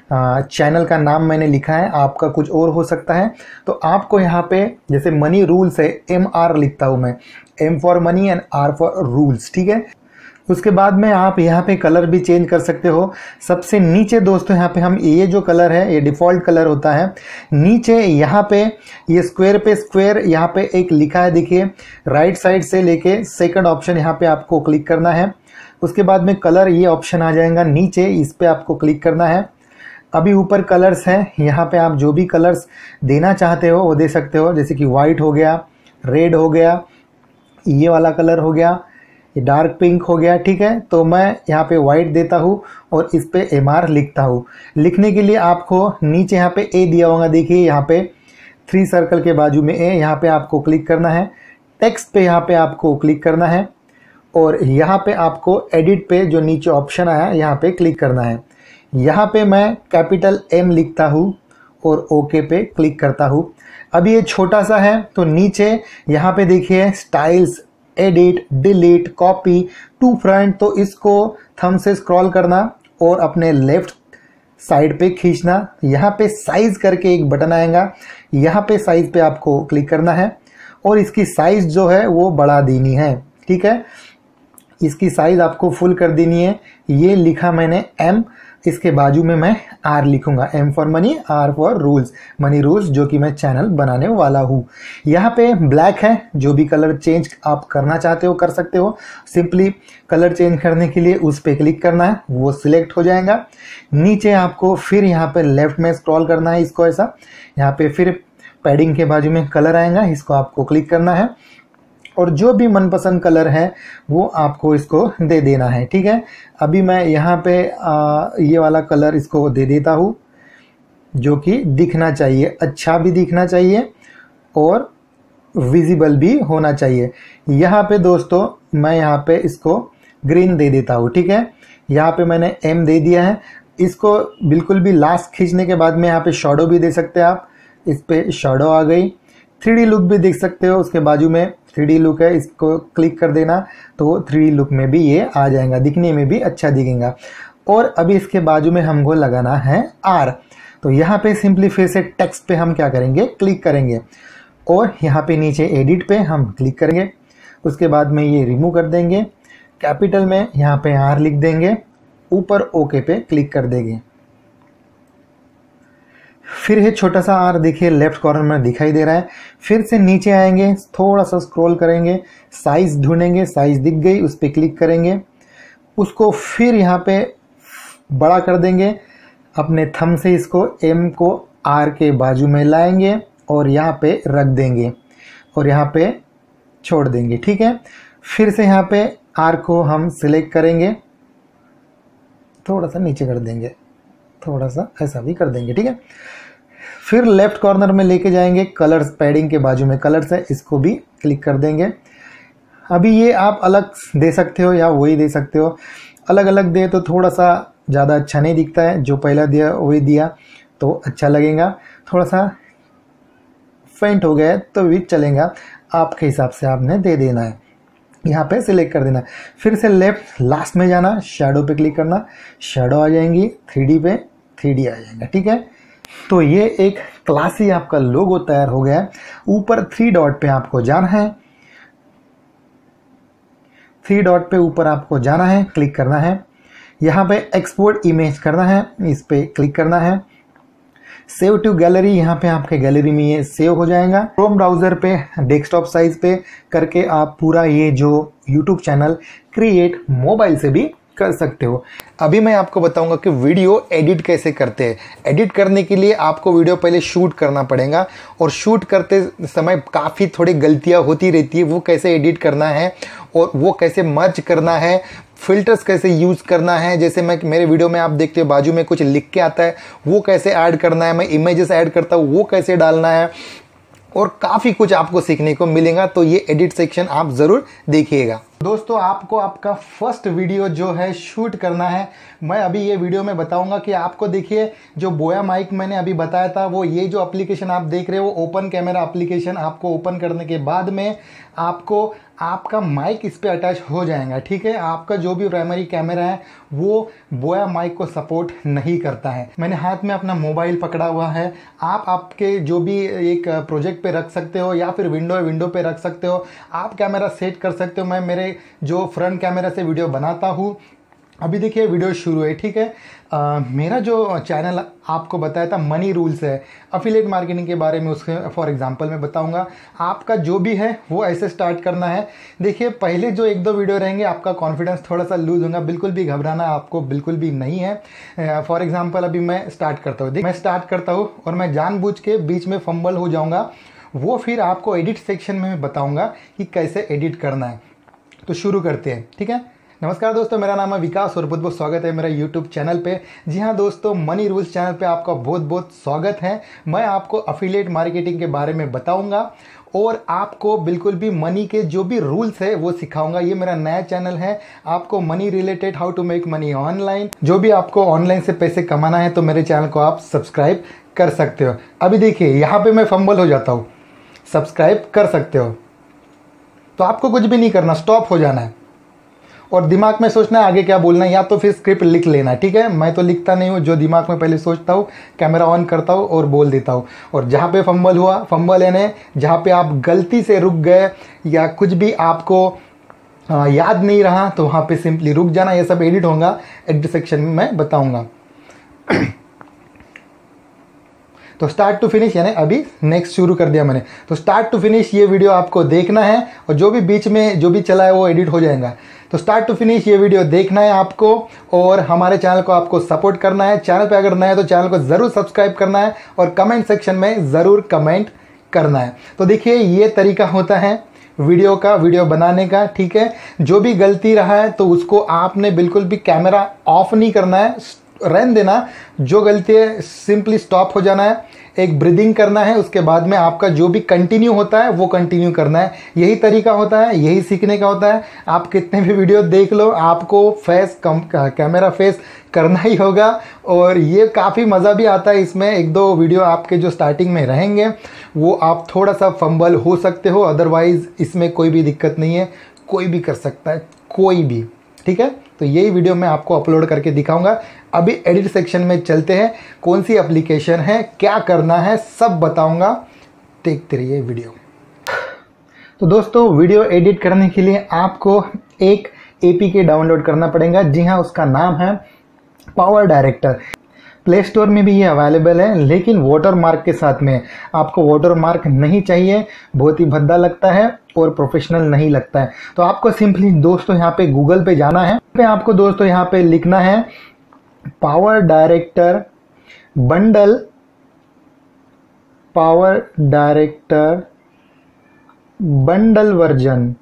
चैनल का नाम मैंने लिखा है, आपका कुछ और हो सकता है। तो आपको यहाँ पे जैसे मनी रूल्स है, MR लिखता हूँ मैं, M for money and R for rules, ठीक है। उसके बाद में आप यहाँ पे कलर भी चेंज कर सकते हो। सबसे नीचे दोस्तों यहाँ पे हम ये जो कलर है ये डिफ़ॉल्ट कलर होता है। नीचे यहाँ पे ये स्क्वायर पे स्क्वायर यहाँ पे एक लिखा है, देखिए राइट साइड से लेके सेकंड ऑप्शन यहाँ पे आपको क्लिक करना है। उसके बाद में कलर ये ऑप्शन आ जाएगा नीचे, इस पे आपको क्लिक करना है। अभी ऊपर कलर्स हैं, यहाँ पे आप जो भी कलर्स देना चाहते हो वो दे सकते हो, जैसे कि वाइट हो गया, रेड हो गया, ये वाला कलर हो गया, ये डार्क पिंक हो गया, ठीक है। तो मैं यहाँ पे वाइट देता हूँ और इस पे MR लिखता हूँ। लिखने के लिए आपको नीचे यहाँ पे A दिया होगा, देखिए यहाँ पे 3 सर्कल के बाजू में A, यहाँ पे आपको क्लिक करना है। टेक्स्ट पे यहाँ पे आपको क्लिक करना है और यहाँ पे आपको एडिट पे जो नीचे ऑप्शन आया यहाँ पे क्लिक करना है। यहाँ पे मैं कैपिटल M लिखता हूँ और ओके पे क्लिक करता हूँ। अब ये छोटा सा है तो नीचे यहाँ पे देखिए styles, edit, delete, copy to front, तो इसको थंब से स्क्रॉल करना और अपने लेफ्ट साइड पे खींचना। यहाँ पे साइज करके एक बटन आएगा, यहाँ पे साइज पे आपको क्लिक करना है और इसकी साइज जो है वो बढ़ा देनी है, ठीक है। इसकी साइज आपको फुल कर देनी है। ये लिखा मैंने M, इसके बाजू में मैं R लिखूंगा, M for money, R for rules, money rules, जो कि मैं चैनल बनाने वाला हूँ। यहाँ पे ब्लैक है, जो भी कलर चेंज आप करना चाहते हो कर सकते हो। सिंपली कलर चेंज करने के लिए उस पर क्लिक करना है, वो सिलेक्ट हो जाएगा। नीचे आपको फिर यहाँ पे लेफ्ट में स्क्रॉल करना है, इसको ऐसा, यहाँ पे फिर पैडिंग के बाजू में कलर आएगा, इसको आपको क्लिक करना है और जो भी मनपसंद कलर है वो आपको इसको दे देना है, ठीक है। अभी मैं यहाँ पे ये वाला कलर इसको दे देता हूँ जो कि दिखना चाहिए, अच्छा भी दिखना चाहिए और विजिबल भी होना चाहिए। यहाँ पे दोस्तों मैं यहाँ पे इसको ग्रीन दे देता हूँ, ठीक है। यहाँ पे मैंने M दे दिया है। इसको बिल्कुल भी लास्ट खींचने के बाद में यहाँ पे शैडो भी दे सकते हैं आप, इस पे शैडो आ गई। 3D लुक भी देख सकते हो, उसके बाजू में 3D लुक है, इसको क्लिक कर देना तो 3D लुक में भी ये आ जाएगा, दिखने में भी अच्छा दिखेगा। और अभी इसके बाजू में हमको लगाना है R, तो यहाँ पे सिंपली फिर से टेक्स्ट पे हम क्या करेंगे, क्लिक करेंगे और यहाँ पे नीचे एडिट पे हम क्लिक करेंगे। उसके बाद में ये रिमूव कर देंगे, कैपिटल में यहाँ पे R लिख देंगे, ऊपर ओके पे क्लिक कर देंगे। फिर ये छोटा सा R देखिए लेफ्ट कॉर्नर में दिखाई दे रहा है। फिर से नीचे आएंगे, थोड़ा सा स्क्रॉल करेंगे, साइज ढूंढेंगे, साइज दिख गई, उस पर क्लिक करेंगे। उसको फिर यहाँ पे बड़ा कर देंगे, अपने थंब से इसको M को R के बाजू में लाएंगे और यहाँ पे रख देंगे और यहाँ पे छोड़ देंगे। ठीक है, फिर से यहाँ पे R को हम सिलेक्ट करेंगे, थोड़ा सा नीचे कर देंगे, थोड़ा सा ऐसा भी कर देंगे। ठीक है, फिर लेफ्ट कॉर्नर में लेके जाएंगे, कलर्स पैडिंग के बाजू में कलर्स है, इसको भी क्लिक कर देंगे। अभी ये आप अलग दे सकते हो या वही दे सकते हो, अलग अलग दे तो थोड़ा सा ज़्यादा अच्छा नहीं दिखता है, जो पहला दिया वही दिया तो अच्छा लगेगा। थोड़ा सा फेंट हो गया है तो भी चलेगा, आपके हिसाब से आपने दे देना है। यहाँ पे सिलेक्ट कर देना, फिर से लेफ्ट लास्ट में जाना, शैडो पे क्लिक करना, शैडो आ जाएंगी, 3D पे 3D आ जाएगा। ठीक है, तो ये एक क्लासी आपका लोगो तैयार हो गया है। ऊपर 3 डॉट पे आपको जाना है, 3 डॉट पे ऊपर आपको जाना है, क्लिक करना है, यहाँ पे एक्सपोर्ट इमेज करना है, इस पे क्लिक करना है, सेव टू गैलरी, यहाँ पे आपके गैलरी में ये सेव हो जाएगा। क्रोम ब्राउजर पे डेस्कटॉप साइज पे करके आप पूरा ये जो यूट्यूब चैनल क्रिएट मोबाइल से भी कर सकते हो। अभी मैं आपको बताऊंगा कि वीडियो एडिट कैसे करते हैं। एडिट करने के लिए आपको वीडियो पहले शूट करना पड़ेगा और शूट करते समय काफ़ी थोड़ी गलतियां होती रहती है, वो कैसे एडिट करना है और वो कैसे मर्ज करना है, फिल्टर्स कैसे यूज़ करना है। जैसे मैं मेरे वीडियो में आप देखते हो बाजू में कुछ लिख के आता है, वो कैसे ऐड करना है, मैं इमेजेस ऐड करता हूँ वो कैसे डालना है, और काफ़ी कुछ आपको सीखने को मिलेगा। तो ये एडिट सेक्शन आप ज़रूर देखिएगा। दोस्तों, आपको आपका फर्स्ट वीडियो जो है शूट करना है। मैं अभी ये वीडियो में बताऊंगा कि आपको देखिए जो बोया माइक मैंने अभी बताया था, वो ये जो एप्लीकेशन आप देख रहे हो वो ओपन कैमरा एप्लीकेशन, आपको ओपन करने के बाद में आपको आपका माइक इस पे अटैच हो जाएगा। ठीक है, आपका जो भी प्राइमरी कैमरा है वो बोया माइक को सपोर्ट नहीं करता है। मैंने हाथ में अपना मोबाइल पकड़ा हुआ है, आप आपके जो भी एक प्रोजेक्ट पे रख सकते हो या फिर विंडो पे रख सकते हो, आप कैमरा सेट कर सकते हो। मैं मेरे जो फ्रंट कैमरा से वीडियो बनाता हूँ। अभी देखिए वीडियो शुरू है। ठीक है, मेरा जो चैनल आपको बताया था मनी रूल्स है, अफिलिएट मार्केटिंग के बारे में उसके फॉर एग्जांपल मैं बताऊंगा। आपका जो भी है वो ऐसे स्टार्ट करना है। देखिए पहले जो 1-2 वीडियो रहेंगे आपका कॉन्फिडेंस थोड़ा सा लूज होगा, बिल्कुल भी घबराना आपको बिल्कुल भी नहीं है। फॉर एग्जाम्पल अभी मैं स्टार्ट करता हूँ, मैं स्टार्ट करता हूँ और मैं जानबूझ के बीच में फंबल हो जाऊँगा, वो फिर आपको एडिट सेक्शन में बताऊँगा कि कैसे एडिट करना है। तो शुरू करते हैं। ठीक है, नमस्कार दोस्तों, मेरा नाम है विकास और बहुत बहुत स्वागत है मेरा यूट्यूब चैनल पे। जी हाँ दोस्तों, मनी रूल्स चैनल पे आपका बहुत बहुत स्वागत है। मैं आपको अफिलिएट मार्केटिंग के बारे में बताऊंगा और आपको बिल्कुल भी मनी के जो भी रूल्स है वो सिखाऊंगा। ये मेरा नया चैनल है, आपको money related, how to make money online, जो भी आपको ऑनलाइन से पैसे कमाना है तो मेरे चैनल को आप सब्सक्राइब कर सकते हो। अभी देखिए यहाँ पे मैं फंबल हो जाता हूँ, सब्सक्राइब कर सकते हो। तो आपको कुछ भी नहीं करना, स्टॉप हो जाना है और दिमाग में सोचना है आगे क्या बोलना है, या तो फिर स्क्रिप्ट लिख लेना है। ठीक है, मैं तो लिखता नहीं हूँ, जो दिमाग में पहले सोचता हूँ कैमरा ऑन करता हूँ और बोल देता हूँ। और जहाँ पे फंबल हुआ, फंबल यानी जहाँ पे आप गलती से रुक गए या कुछ भी आपको याद नहीं रहा तो वहाँ पे सिंपली रुक जाना। ये सब एडिट होगा, एडिट सेक्शन में मैं बताऊँगा। तो स्टार्ट टू फिनिश यानी अभी नेक्स्ट शुरू कर दिया मैंने, तो स्टार्ट टू फिनिश ये वीडियो आपको देखना है और जो भी बीच में जो भी चला है वो एडिट हो जाएगा। तो स्टार्ट टू फिनिश ये वीडियो देखना है आपको और हमारे चैनल को आपको सपोर्ट करना है। चैनल पे अगर नया है तो चैनल को ज़रूर सब्सक्राइब करना है और कमेंट सेक्शन में ज़रूर कमेंट करना है। तो देखिए ये तरीका होता है वीडियो बनाने का। ठीक है, जो भी गलती रहा है तो उसको आपने बिल्कुल भी कैमरा ऑफ नहीं करना है, रहने देना, जो गलती है सिंपली स्टॉप हो जाना है, एक ब्रीदिंग करना है, उसके बाद में आपका जो भी कंटिन्यू होता है वो कंटिन्यू करना है। यही तरीका होता है, यही सीखने का होता है। आप कितने भी वीडियो देख लो, आपको कैमरा फेस करना ही होगा, और ये काफ़ी मज़ा भी आता है इसमें। एक दो वीडियो आपके जो स्टार्टिंग में रहेंगे वो आप थोड़ा सा फंबल हो सकते हो, अदरवाइज़ इसमें कोई भी दिक्कत नहीं है, कोई भी कर सकता है, कोई भी। ठीक है, तो यही वीडियो मैं आपको अपलोड करके दिखाऊंगा। अभी एडिट सेक्शन में चलते हैं, कौन सी एप्लीकेशन है, क्या करना है, सब बताऊंगा, देखते रहिए वीडियो। तो दोस्तों, वीडियो एडिट करने के लिए आपको एक एपीके डाउनलोड करना पड़ेगा। जी हाँ, उसका नाम है पावर डायरेक्टर। प्ले स्टोर में भी ये अवेलेबल है, लेकिन वाटर मार्क के साथ में। आपको वाटर मार्क नहीं चाहिए, बहुत ही भद्दा लगता है और प्रोफेशनल नहीं लगता है। तो आपको सिंपली दोस्तों यहाँ पे गूगल पे जाना है, आपको दोस्तों यहाँ पे लिखना है power director bundle, power director bundle version,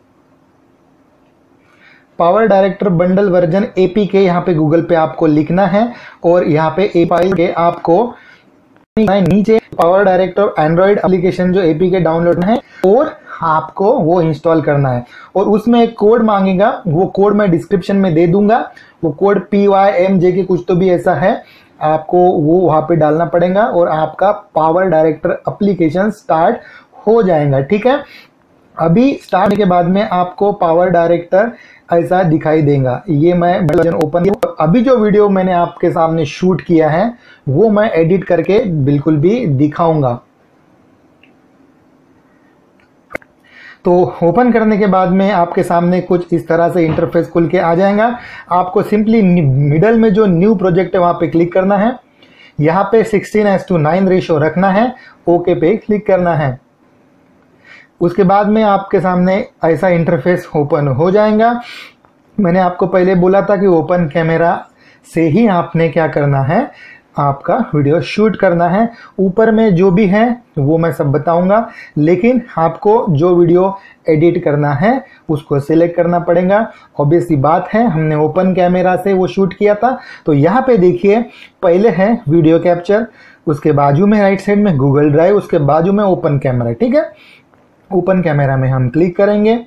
power director bundle version APK यहाँ पे गूगल पे आपको लिखना है, और यहाँ पे एपीके के आपको नीचे पावर डायरेक्टर एंड्रॉइड एप्लीकेशन जो एपीके डाउनलोड है और आपको वो इंस्टॉल करना है। और उसमें एक कोड मांगेगा, वो कोड मैं डिस्क्रिप्शन में दे दूंगा। वो कोड PYMJ के कुछ तो भी ऐसा है, आपको वो वहां पे डालना पड़ेगा और आपका पावर डायरेक्टर एप्लीकेशन स्टार्ट हो जाएगा। ठीक है, अभी स्टार्ट होने के बाद में आपको पावर डायरेक्टर ऐसा दिखाई देगा। ये मैं वर्जन ओपन किया। अभी जो वीडियो मैंने आपके सामने शूट किया है वो मैं एडिट करके बिल्कुल भी दिखाऊंगा। तो ओपन करने के बाद में आपके सामने कुछ इस तरह से इंटरफेस खुल के आ जाएगा। आपको सिंपली मिडल में जो न्यू प्रोजेक्ट है वहां पे क्लिक करना है। यहाँ पे 16:9 रेशो रखना है, ओके पे क्लिक करना है। उसके बाद में आपके सामने ऐसा इंटरफेस ओपन हो जाएगा। मैंने आपको पहले बोला था कि ओपन कैमरा से ही आपने क्या करना है, आपका वीडियो शूट करना है। ऊपर में जो भी है वो मैं सब बताऊंगा, लेकिन आपको जो वीडियो एडिट करना है उसको सिलेक्ट करना पड़ेगा। ऑब्वियस सी बात है, हमने ओपन कैमरा से वो शूट किया था। तो यहाँ पे देखिए, पहले है वीडियो कैप्चर, उसके बाजू में राइट साइड में गूगल ड्राइव, उसके बाजू में ओपन कैमरा। ठीक है, ओपन कैमरा में हम क्लिक करेंगे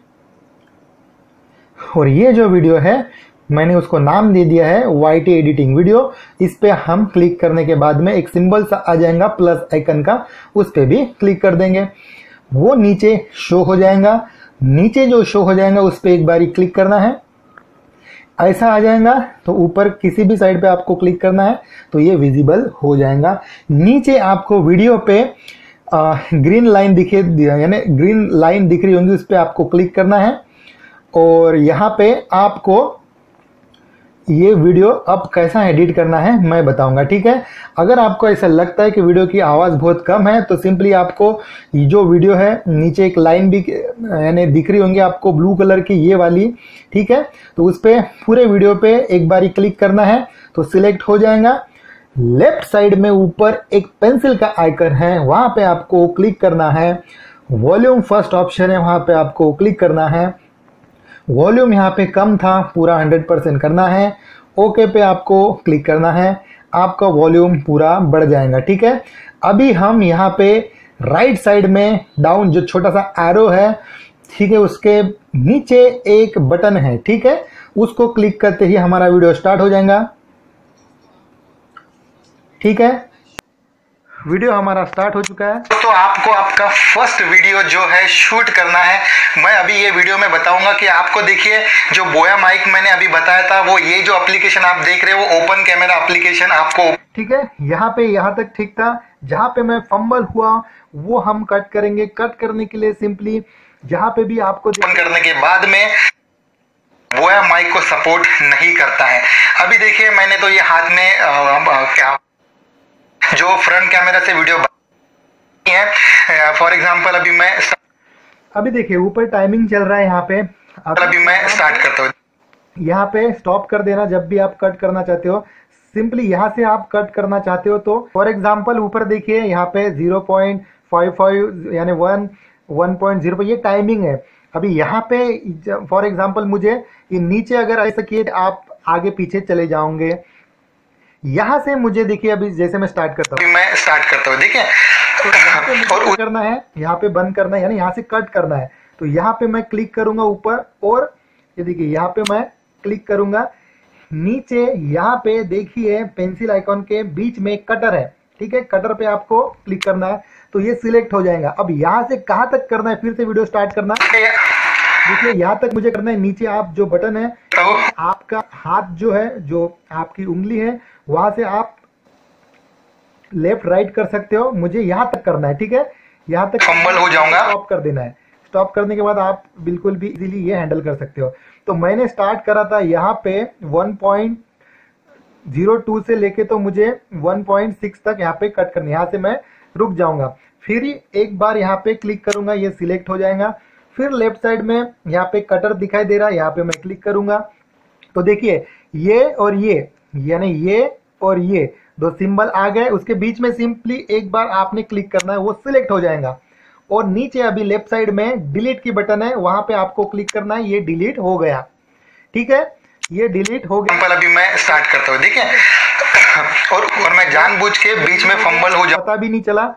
और ये जो वीडियो है मैंने उसको नाम दे दिया है YT एडिटिंग वीडियो। इस पे हम क्लिक करने के बाद में एक सिंबल सा आ जाएगा प्लस आइकन का, उस पे भी क्लिक कर देंगे। वो नीचे शो हो जाएगा। नीचे जो शो हो जाएगा उस पे एक बारी क्लिक करना है, ऐसा आ जाएगा। तो ऊपर किसी भी साइड पे आपको क्लिक करना है तो ये विजिबल हो जाएगा। नीचे आपको वीडियो पे ग्रीन लाइन दिखे, यानी ग्रीन लाइन दिख रही होंगी, उस पर आपको क्लिक करना है और यहाँ पे आपको ये वीडियो अब कैसा एडिट करना है मैं बताऊंगा। ठीक है, अगर आपको ऐसा लगता है कि वीडियो की आवाज़ बहुत कम है तो सिंपली आपको ये जो वीडियो है नीचे एक लाइन भी यानी दिख रही होंगी आपको ब्लू कलर की, ये वाली। ठीक है, तो उस पर पूरे वीडियो पे एक बारी क्लिक करना है तो सिलेक्ट हो जाएगा। लेफ्ट साइड में ऊपर एक पेंसिल का आइकन है, वहां पे आपको क्लिक करना है। वॉल्यूम फर्स्ट ऑप्शन है, वहां पे आपको क्लिक करना है। वॉल्यूम यहाँ पे कम था, पूरा 100% करना है। ओके पे आपको क्लिक करना है, आपका वॉल्यूम पूरा बढ़ जाएगा। ठीक है, अभी हम यहाँ पे राइट साइड में डाउन जो छोटा सा एरो है, ठीक है, उसके नीचे एक बटन है। ठीक है, उसको क्लिक करते ही हमारा वीडियो स्टार्ट हो जाएगा। ठीक है, वीडियो हमारा स्टार्ट हो चुका है। तो आपको आपका फर्स्ट वीडियो जो है शूट करना है। मैं अभी ये वीडियो में बताऊंगा कि आपको देखिए जो बोया माइक मैंने अभी बताया था, वो ये जो एप्लीकेशन आप देख रहे हो वो ओपन कैमरा एप्लीकेशन आपको। ठीक है, यहाँ पे यहाँ तक ठीक था। जहाँ पे मैं फंबल हुआ वो हम कट करेंगे। कट करने के लिए सिंपली जहाँ पे भी आपको ओपन करने के बाद में बोया माइक को सपोर्ट नहीं करता है। अभी देखिए मैंने तो ये हाथ में क्या जो फ्रंट कैमरा से वीडियो है, फॉर एग्जांपल अभी देखिए ऊपर टाइमिंग चल रहा है। यहाँ पे अभी मैं स्टार्ट करता हूँ। यहाँ पे स्टॉप कर देना जब भी आप कट करना चाहते हो। सिंपली यहाँ से आप कट करना चाहते हो तो फॉर एग्जांपल ऊपर देखिए यहाँ पे 0.55 यानी 1.0 पे ये टाइमिंग है। अभी यहाँ पे फॉर एग्जांपल मुझे ये नीचे अगर ऐसा किए आप आगे पीछे चले जाओगे, यहाँ से मुझे देखिए, अभी जैसे मैं स्टार्ट करता हूँ, देखिए तो यहाँ पे मुझे करना है, यहाँ पे बंद करना है, यानी यहाँ से कट करना है। तो यहाँ पे मैं क्लिक करूंगा ऊपर, और ये देखिए यहाँ पे मैं क्लिक करूंगा नीचे। यहाँ पे देखिए पेंसिल आइकॉन के बीच में कटर है, ठीक है, कटर पे आपको क्लिक करना है तो ये सिलेक्ट हो जाएगा। अब यहाँ से कहाँ तक करना है, फिर से वीडियो स्टार्ट करना, देखिए यहाँ तक मुझे करना है। नीचे आप जो बटन है, आपका हाथ जो है, जो आपकी उंगली है, वहां से आप लेफ्ट राइट कर सकते हो। मुझे यहाँ तक करना है, ठीक है, यहाँ तक फंबल हो जाऊंगा, स्टॉप कर देना है। स्टॉप करने के बाद आप बिल्कुल भी इजीली ये हैंडल कर सकते हो। तो मैंने स्टार्ट करा था यहाँ पे 1.02 से लेके तो मुझे 1.6 तक यहाँ पे कट करना, यहाँ से मैं रुक जाऊंगा। फिर एक बार यहाँ पे क्लिक करूंगा, ये सिलेक्ट हो जाएगा। फिर लेफ्ट साइड में यहाँ पे कटर दिखाई दे रहा है, यहाँ पे मैं क्लिक करूंगा तो देखिए ये और ये, यानी ये और ये दो सिंबल आ गए। उसके बीच में सिंपली एक बार आपने क्लिक करना है, वो सिलेक्ट हो जाएगा। और नीचे अभी लेफ्ट साइड में डिलीट की बटन है, वहां पे आपको क्लिक करना है, ये डिलीट हो गया, ठीक है, ये डिलीट हो गया। अभी मैं स्टार्ट करता हूँ, देखिए और मैं जानबूझ के बीच में फंबल हो जाता भी नहीं चला,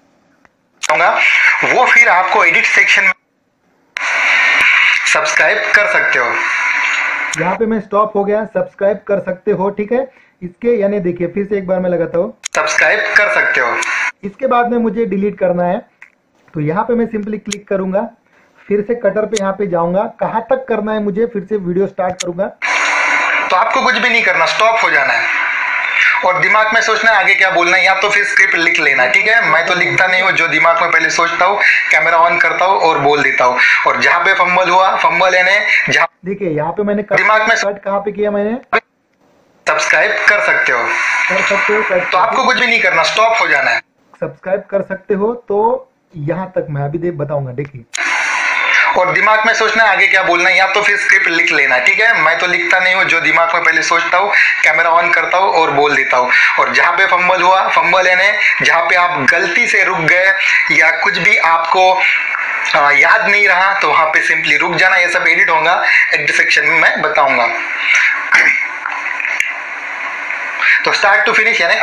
वो फिर आपको एडिट सेक्शन में सब्सक्राइब कर सकते हो। यहाँ पे मैं स्टॉप हो गया, सब्सक्राइब कर सकते हो, ठीक है। इसके यानी देखिए फिर से एक बार मैं लगाता हूँ, सब्सक्राइब कर सकते हो। इसके बाद में मुझे डिलीट करना है, तो यहाँ पे मैं सिंपली क्लिक करूंगा, फिर से कटर पे यहाँ पे जाऊंगा, कहाँ तक करना है मुझे, फिर से वीडियो स्टार्ट करूंगा। तो आपको कुछ भी नहीं करना, स्टॉप हो जाना है और दिमाग में सोचना है आगे क्या बोलना है, या तो फिर स्क्रिप्ट लिख लेना है, ठीक है। मैं तो लिखता नहीं हूँ, जो दिमाग में पहले सोचता हूँ, कैमरा ऑन करता हूँ और बोल देता हूँ। और जहाँ पे फंबल हुआ, फंबल यानी जहाँ, देखिए यहाँ पे मैंने दिमाग में कट कहाँ पे किया, मैंने सब्सक्राइब कर सकते हो, तो आपको कुछ भी नहीं करना, स्टॉप हो जाना है, सब्सक्राइब कर सकते हो। तो यहाँ तक मैं अभी बताऊंगा, देखिए। और दिमाग में सोचना है आगे क्या बोलना है, या तो फिर स्क्रिप्ट लिख लेना है, ठीक है। मैं तो लिखता नहीं हूँ, जो दिमाग में पहले सोचता हूँ, कैमरा ऑन करता हूँ और बोल देता हूँ। और जहाँ पे फंबल हुआ, फंबल यानी जहाँ पे आप गलती से रुक गए या कुछ भी आपको याद नहीं रहा, तो वहां पे सिंपली रुक जाना। ये सब एडिट होगा, एडिट सेक्शन में मैं बताऊंगा। तो स्टार्ट टू फिनिश यानी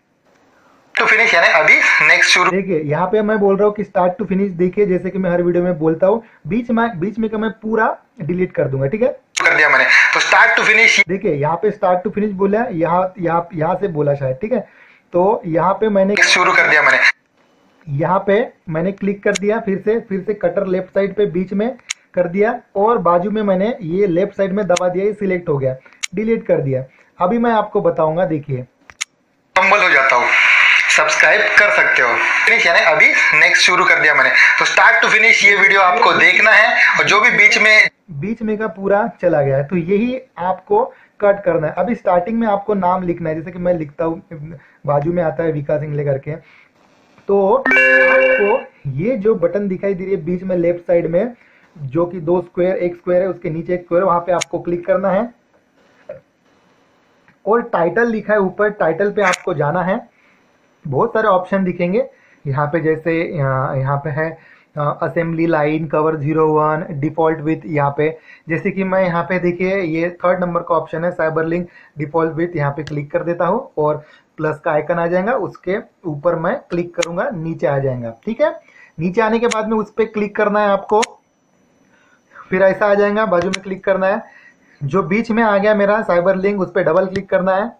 अभी नेक्स्ट शुरू। देखिए यहाँ पे मैं बोल रहा हूँ कि स्टार्ट टू फिनिश, देखिए जैसे कि मैं हर वीडियो में बोलता हूँ, बीच में का मैं पूरा डिलीट कर दूंगा, ठीक है, कर दिया मैंने। तो स्टार्ट टू फिनिश, देखिए यहाँ पे स्टार्ट टू फिनिश बोला, यहाँ से बोला शायद, ठीक है। तो यहाँ पे मैंने शुरू कर दिया, यहाँ पे मैंने क्लिक कर दिया, फिर से कटर लेफ्ट साइड पे बीच में कर दिया, और बाजू में मैंने ये लेफ्ट साइड में दबा दिया, ये सिलेक्ट हो गया, डिलीट कर दिया। अभी मैं आपको बताऊंगा, देखिए फंबल हो जाता हूँ, सब्सक्राइब कर सकते हो, फिनिश यानी अभी नेक्स्ट शुरू कर दिया मैंने। तो स्टार्ट टू फिनिश ये वीडियो आपको देखना है, और जो भी बीच में का पूरा चला गया है, तो यही आपको कट करना है। अभी स्टार्टिंग में आपको नाम लिखना है, जैसे कि मैं लिखता हूँ, बाजू में आता है विकास इंगले करके। तो आपको ये जो बटन दिखाई दे रही है बीच में लेफ्ट साइड में, जो कि दो स्क्वायर, एक स्क्वायर है, उसके नीचे एक स्क्वायर, वहां पे आपको क्लिक करना है। और टाइटल लिखा है ऊपर, टाइटल पे आपको जाना है। बहुत सारे ऑप्शन दिखेंगे यहाँ पे, जैसे यहाँ पे है assembly line, cover 01, default with, यहाँ पे जैसे कि मैं यहाँ पे देखिए ये 3rd नंबर का ऑप्शन है, साइबर लिंक डिफॉल्ट विथ, यहाँ पे क्लिक कर देता हूँ और प्लस का आइकन आ जाएगा, उसके ऊपर मैं क्लिक करूंगा, नीचे आ जाएगा, ठीक है। नीचे आने के बाद में उस पर क्लिक करना है आपको, फिर ऐसा आ जाएगा, बाजू में क्लिक करना है, जो बीच में आ गया मेरा साइबर लिंक, उस पर डबल क्लिक करना है,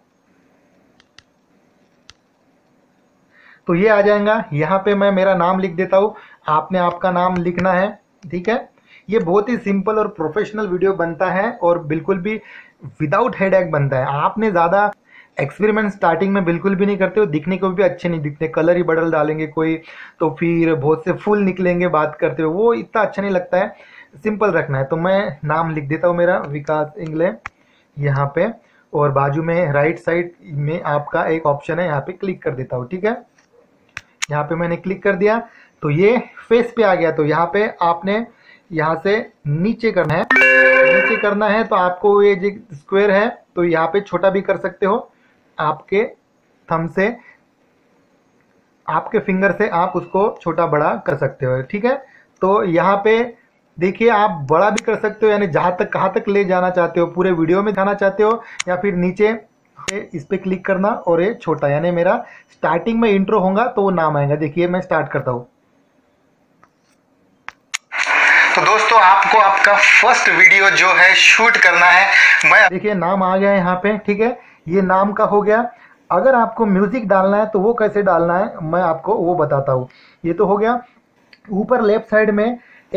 तो ये आ जाएगा। यहाँ पे मैं मेरा नाम लिख देता हूँ, आपने आपका नाम लिखना है, ठीक है। ये बहुत ही सिंपल और प्रोफेशनल वीडियो बनता है, और बिल्कुल भी विदाउट हेडेक बनता है। आपने ज़्यादा एक्सपेरिमेंट स्टार्टिंग में बिल्कुल भी नहीं करते हो, दिखने को भी अच्छे नहीं दिखते, कलर ही बदल डालेंगे कोई, तो फिर बहुत से फुल निकलेंगे बात करते हो, वो इतना अच्छा नहीं लगता है। सिंपल रखना है, तो मैं नाम लिख देता हूँ मेरा विकास इंगले यहाँ पे, और बाजू में राइट साइड में आपका एक ऑप्शन है, यहाँ पे क्लिक कर देता हूँ, ठीक है। यहाँ पे मैंने क्लिक कर दिया, तो ये फेस पे आ गया। तो यहाँ पे आपने यहाँ से नीचे करना है, तो आपको ये जो स्क्वायर है, तो यहाँ पे छोटा भी कर सकते हो, आपके थंब से, आपके फिंगर से आप उसको छोटा बड़ा कर सकते हो, ठीक है। तो यहाँ पे देखिए आप बड़ा भी कर सकते हो, यानी जहाँ तक, कहाँ तक ले जाना चाहते हो, पूरे वीडियो में जाना चाहते हो, या फिर नीचे इस पे क्लिक करना और ये छोटा, यानी मेरा स्टार्टिंग में इंट्रो होगा तो वो नाम आएगा। देखिए मैं स्टार्ट करता हूँ। तो दोस्तों आपको आपका फर्स्ट वीडियो जो है शूट करना है। मैं देखिए नाम आ गया है यहाँ पे, ठीक है, ये नाम का हो गया। अगर आपको म्यूजिक डालना है तो वो कैसे डालना है मैं आपको वो बताता हूँ। ये तो हो गया। ऊपर लेफ्ट साइड में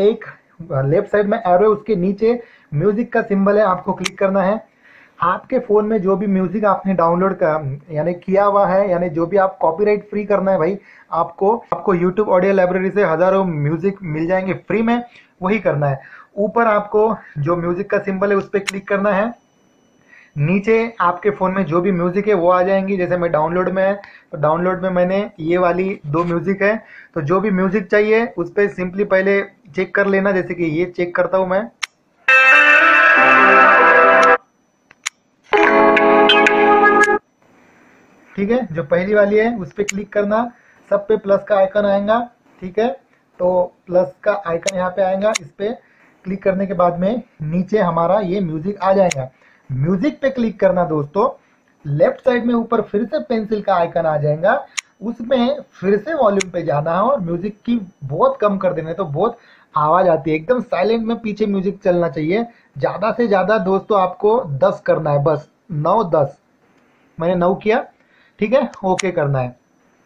एरो, उसके नीचे म्यूजिक का सिंबल है, आपको क्लिक करना है। आपके फ़ोन में जो भी म्यूज़िक आपने डाउनलोड का यानी किया हुआ है, यानी जो भी आप कॉपीराइट फ्री करना है भाई, आपको यूट्यूब ऑडियो लाइब्रेरी से हज़ारों म्यूज़िक मिल जाएंगे फ्री में, वही करना है। ऊपर आपको जो म्यूज़िक का सिंबल है उस पर क्लिक करना है। नीचे आपके फ़ोन में जो भी म्यूज़िक है वो आ जाएंगी। जैसे मैं डाउनलोड में है तो डाउनलोड में मैंने ये वाली 2 म्यूज़िक है, तो जो भी म्यूज़िक चाहिए उस पर सिंपली पहले चेक कर लेना। जैसे कि ये चेक करता हूँ मैं, ठीक है। जो पहली वाली है उस पर क्लिक करना, सब पे प्लस का आइकन आएगा, ठीक है। तो प्लस का आइकन यहाँ पे आएगा, इस पे क्लिक करने के बाद में नीचे हमारा ये म्यूजिक आ जाएगा। म्यूजिक पे क्लिक करना दोस्तों, लेफ्ट साइड में ऊपर फिर से पेंसिल का आइकन आ जाएगा, उसमें फिर से वॉल्यूम पे जाना है और म्यूजिक की बहुत कम कर देना है, तो बहुत आवाज आती है। एकदम साइलेंट में पीछे म्यूजिक चलना चाहिए। ज्यादा से ज्यादा दोस्तों आपको 10 करना है, बस 9 10, मैंने 9 किया, ठीक है। ओके करना है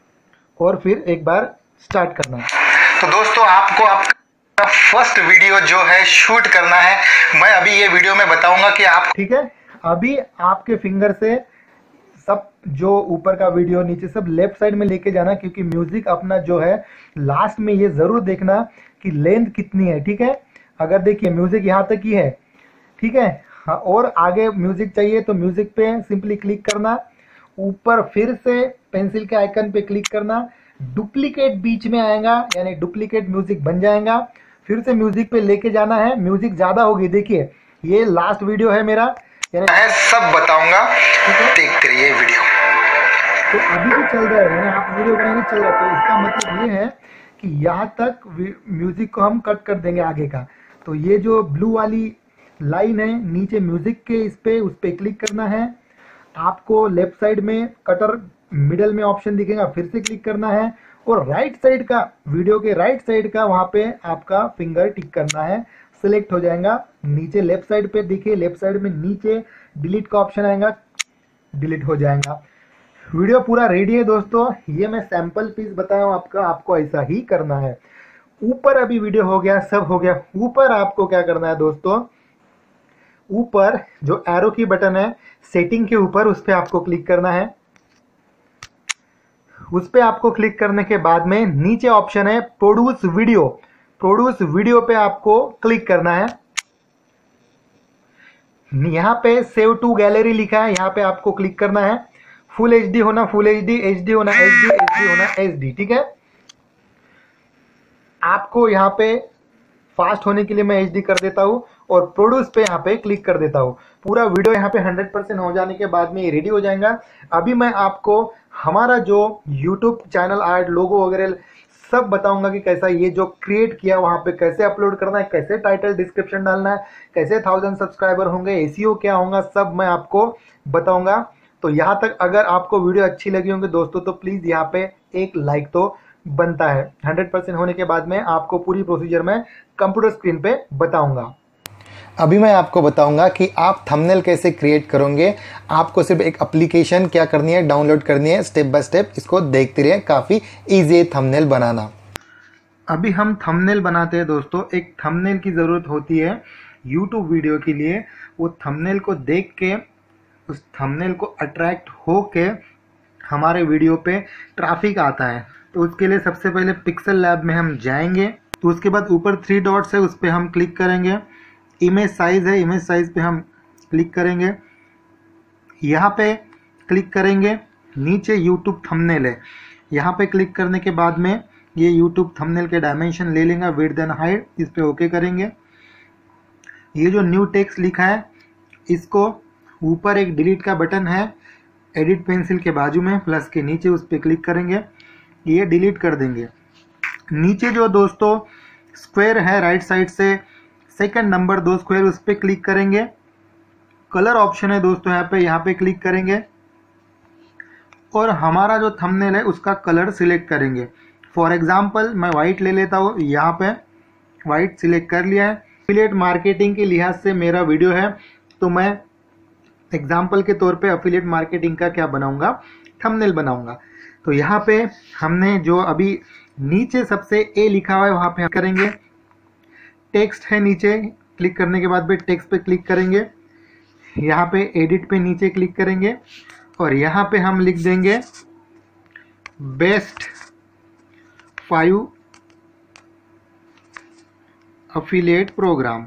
और फिर एक बार स्टार्ट करना है। तो दोस्तों आपको आपका फर्स्ट वीडियो जो है शूट करना है। मैं अभी ये वीडियो में बताऊंगा कि आप, ठीक है, अभी आपके फिंगर से सब जो ऊपर का वीडियो नीचे सब लेफ्ट साइड में लेके जाना, क्योंकि म्यूजिक अपना जो है लास्ट में ये जरूर देखना कि लेंथ कितनी है, ठीक है। अगर देखिए म्यूजिक यहाँ तक ही है, ठीक है, हाँ, और आगे म्यूजिक चाहिए तो म्यूजिक पे सिंपली क्लिक करना, ऊपर फिर से पेंसिल के आइकन पे क्लिक करना, डुप्लीकेट बीच में आएगा यानी डुप्लीकेट म्यूजिक बन जाएगा। फिर से म्यूजिक पे लेके जाना है, म्यूजिक ज्यादा होगी। देखिए ये लास्ट वीडियो है मेरा, यानी सब बताऊंगा, देखते रहिए वीडियो। तो अभी भी चल रहा है, यानी आप वीडियो बनाने चल रहा है, तो इसका मतलब ये है कि यहाँ तक म्यूजिक को हम कट कर देंगे आगे का। तो ये जो ब्लू वाली लाइन है नीचे म्यूजिक के, उस पे क्लिक करना है। आपको लेफ्ट साइड में कटर मिडल में ऑप्शन दिखेगा, फिर से क्लिक करना है और राइट साइड का, वीडियो के राइट साइड का वहां पे आपका फिंगर टिक करना है, सिलेक्ट हो जाएगा। नीचे लेफ्ट साइड पे देखिए, लेफ्ट साइड में नीचे डिलीट का ऑप्शन आएगा, डिलीट हो जाएगा। वीडियो पूरा रेडी है दोस्तों, ये मैं सैंपल पीस बताया हूं आपको ऐसा ही करना है। ऊपर अभी वीडियो हो गया, सब हो गया। ऊपर आपको क्या करना है दोस्तों, ऊपर जो एरो की बटन है सेटिंग के ऊपर, उस पर आपको क्लिक करना है। उस पर आपको क्लिक करने के बाद में नीचे ऑप्शन है प्रोड्यूस वीडियो, प्रोड्यूस वीडियो पे आपको क्लिक करना है। यहाँ पे सेव टू गैलरी लिखा है, यहाँ पे आपको क्लिक करना है। फुल एचडी होना फुल एचडी, एचडी होना एचडी, एचडी होना एचडी, ठीक है। आपको यहाँ पे फास्ट होने के लिए मैं एचडी कर देता हूँ और प्रोड्यूस पे यहाँ पे क्लिक कर देता हूँ। पूरा वीडियो यहाँ पे 100% हो जाने के बाद में ये रेडी हो जाएगा। अभी मैं आपको हमारा जो YouTube चैनल आर्ट लोगो वगैरह सब बताऊंगा कि कैसा ये जो क्रिएट किया वहाँ पे कैसे अपलोड करना है, कैसे टाइटल डिस्क्रिप्शन डालना है, कैसे 1000 सब्सक्राइबर होंगे, एसईओ क्या होगा, सब मैं आपको बताऊंगा। तो यहाँ तक अगर आपको वीडियो अच्छी लगी होंगी दोस्तों तो प्लीज़ यहाँ पे एक लाइक तो बनता है। 100% होने के बाद में आपको पूरी प्रोसीजर में कंप्यूटर स्क्रीन पे बताऊंगा। अभी मैं आपको बताऊंगा कि आप थंबनेल कैसे क्रिएट करोगे। आपको सिर्फ एक एप्लीकेशन क्या करनी है, डाउनलोड करनी है, स्टेप बाय स्टेप इसको देखते रहिए, काफ़ी ईजी है थंबनेल बनाना। अभी हम थंबनेल बनाते हैं दोस्तों। एक थंबनेल की ज़रूरत होती है यूट्यूब वीडियो के लिए। वो थंबनेल को देख के, उस थंबनेल को अट्रैक्ट हो के हमारे वीडियो पे ट्रैफिक आता है। तो उसके लिए सबसे पहले पिक्सल लैब में हम जाएंगे। तो उसके बाद ऊपर 3 डॉट्स है, उस पर हम क्लिक करेंगे। इमेज साइज़ है, इमेज साइज़ पे हम क्लिक करेंगे, यहाँ पे क्लिक करेंगे। नीचे यूट्यूब थंबनेल है, यहाँ पे क्लिक करने के बाद में ये यूट्यूब थंबनेल के डायमेंशन ले लेंगे, विड्थ एंड हाइट, इस पे ओके करेंगे। ये जो न्यू टेक्स्ट लिखा है इसको, ऊपर एक डिलीट का बटन है एडिट पेंसिल के बाजू में प्लस के नीचे, उस पर क्लिक करेंगे, ये डिलीट कर देंगे। नीचे जो दोस्तों स्क्वायर है राइट साइड से, सेकंड नंबर 2 स्क्वायर, उस पर क्लिक करेंगे। कलर ऑप्शन है दोस्तों यहाँ पे क्लिक करेंगे। और हमारा जो थंबनेल है उसका कलर सिलेक्ट करेंगे। फॉर एग्जांपल मैं वाइट ले लेता हूँ, यहाँ पे वाइट सिलेक्ट कर लिया है। एफिलिएट मार्केटिंग के लिहाज से मेरा वीडियो है, तो मैं एग्जांपल के तौर पे एफिलिएट मार्केटिंग का क्या बनाऊंगा, थंबनेल बनाऊंगा। तो यहाँ पे हमने जो अभी नीचे सबसे ए लिखा हुआ है वहाँ पे हम करेंगे, टेक्स्ट है नीचे, क्लिक करने के बाद पे टेक्स्ट पे क्लिक करेंगे, यहाँ पे एडिट पे नीचे क्लिक करेंगे और यहाँ पे हम लिख देंगे बेस्ट 5 एफिलिएट प्रोग्राम।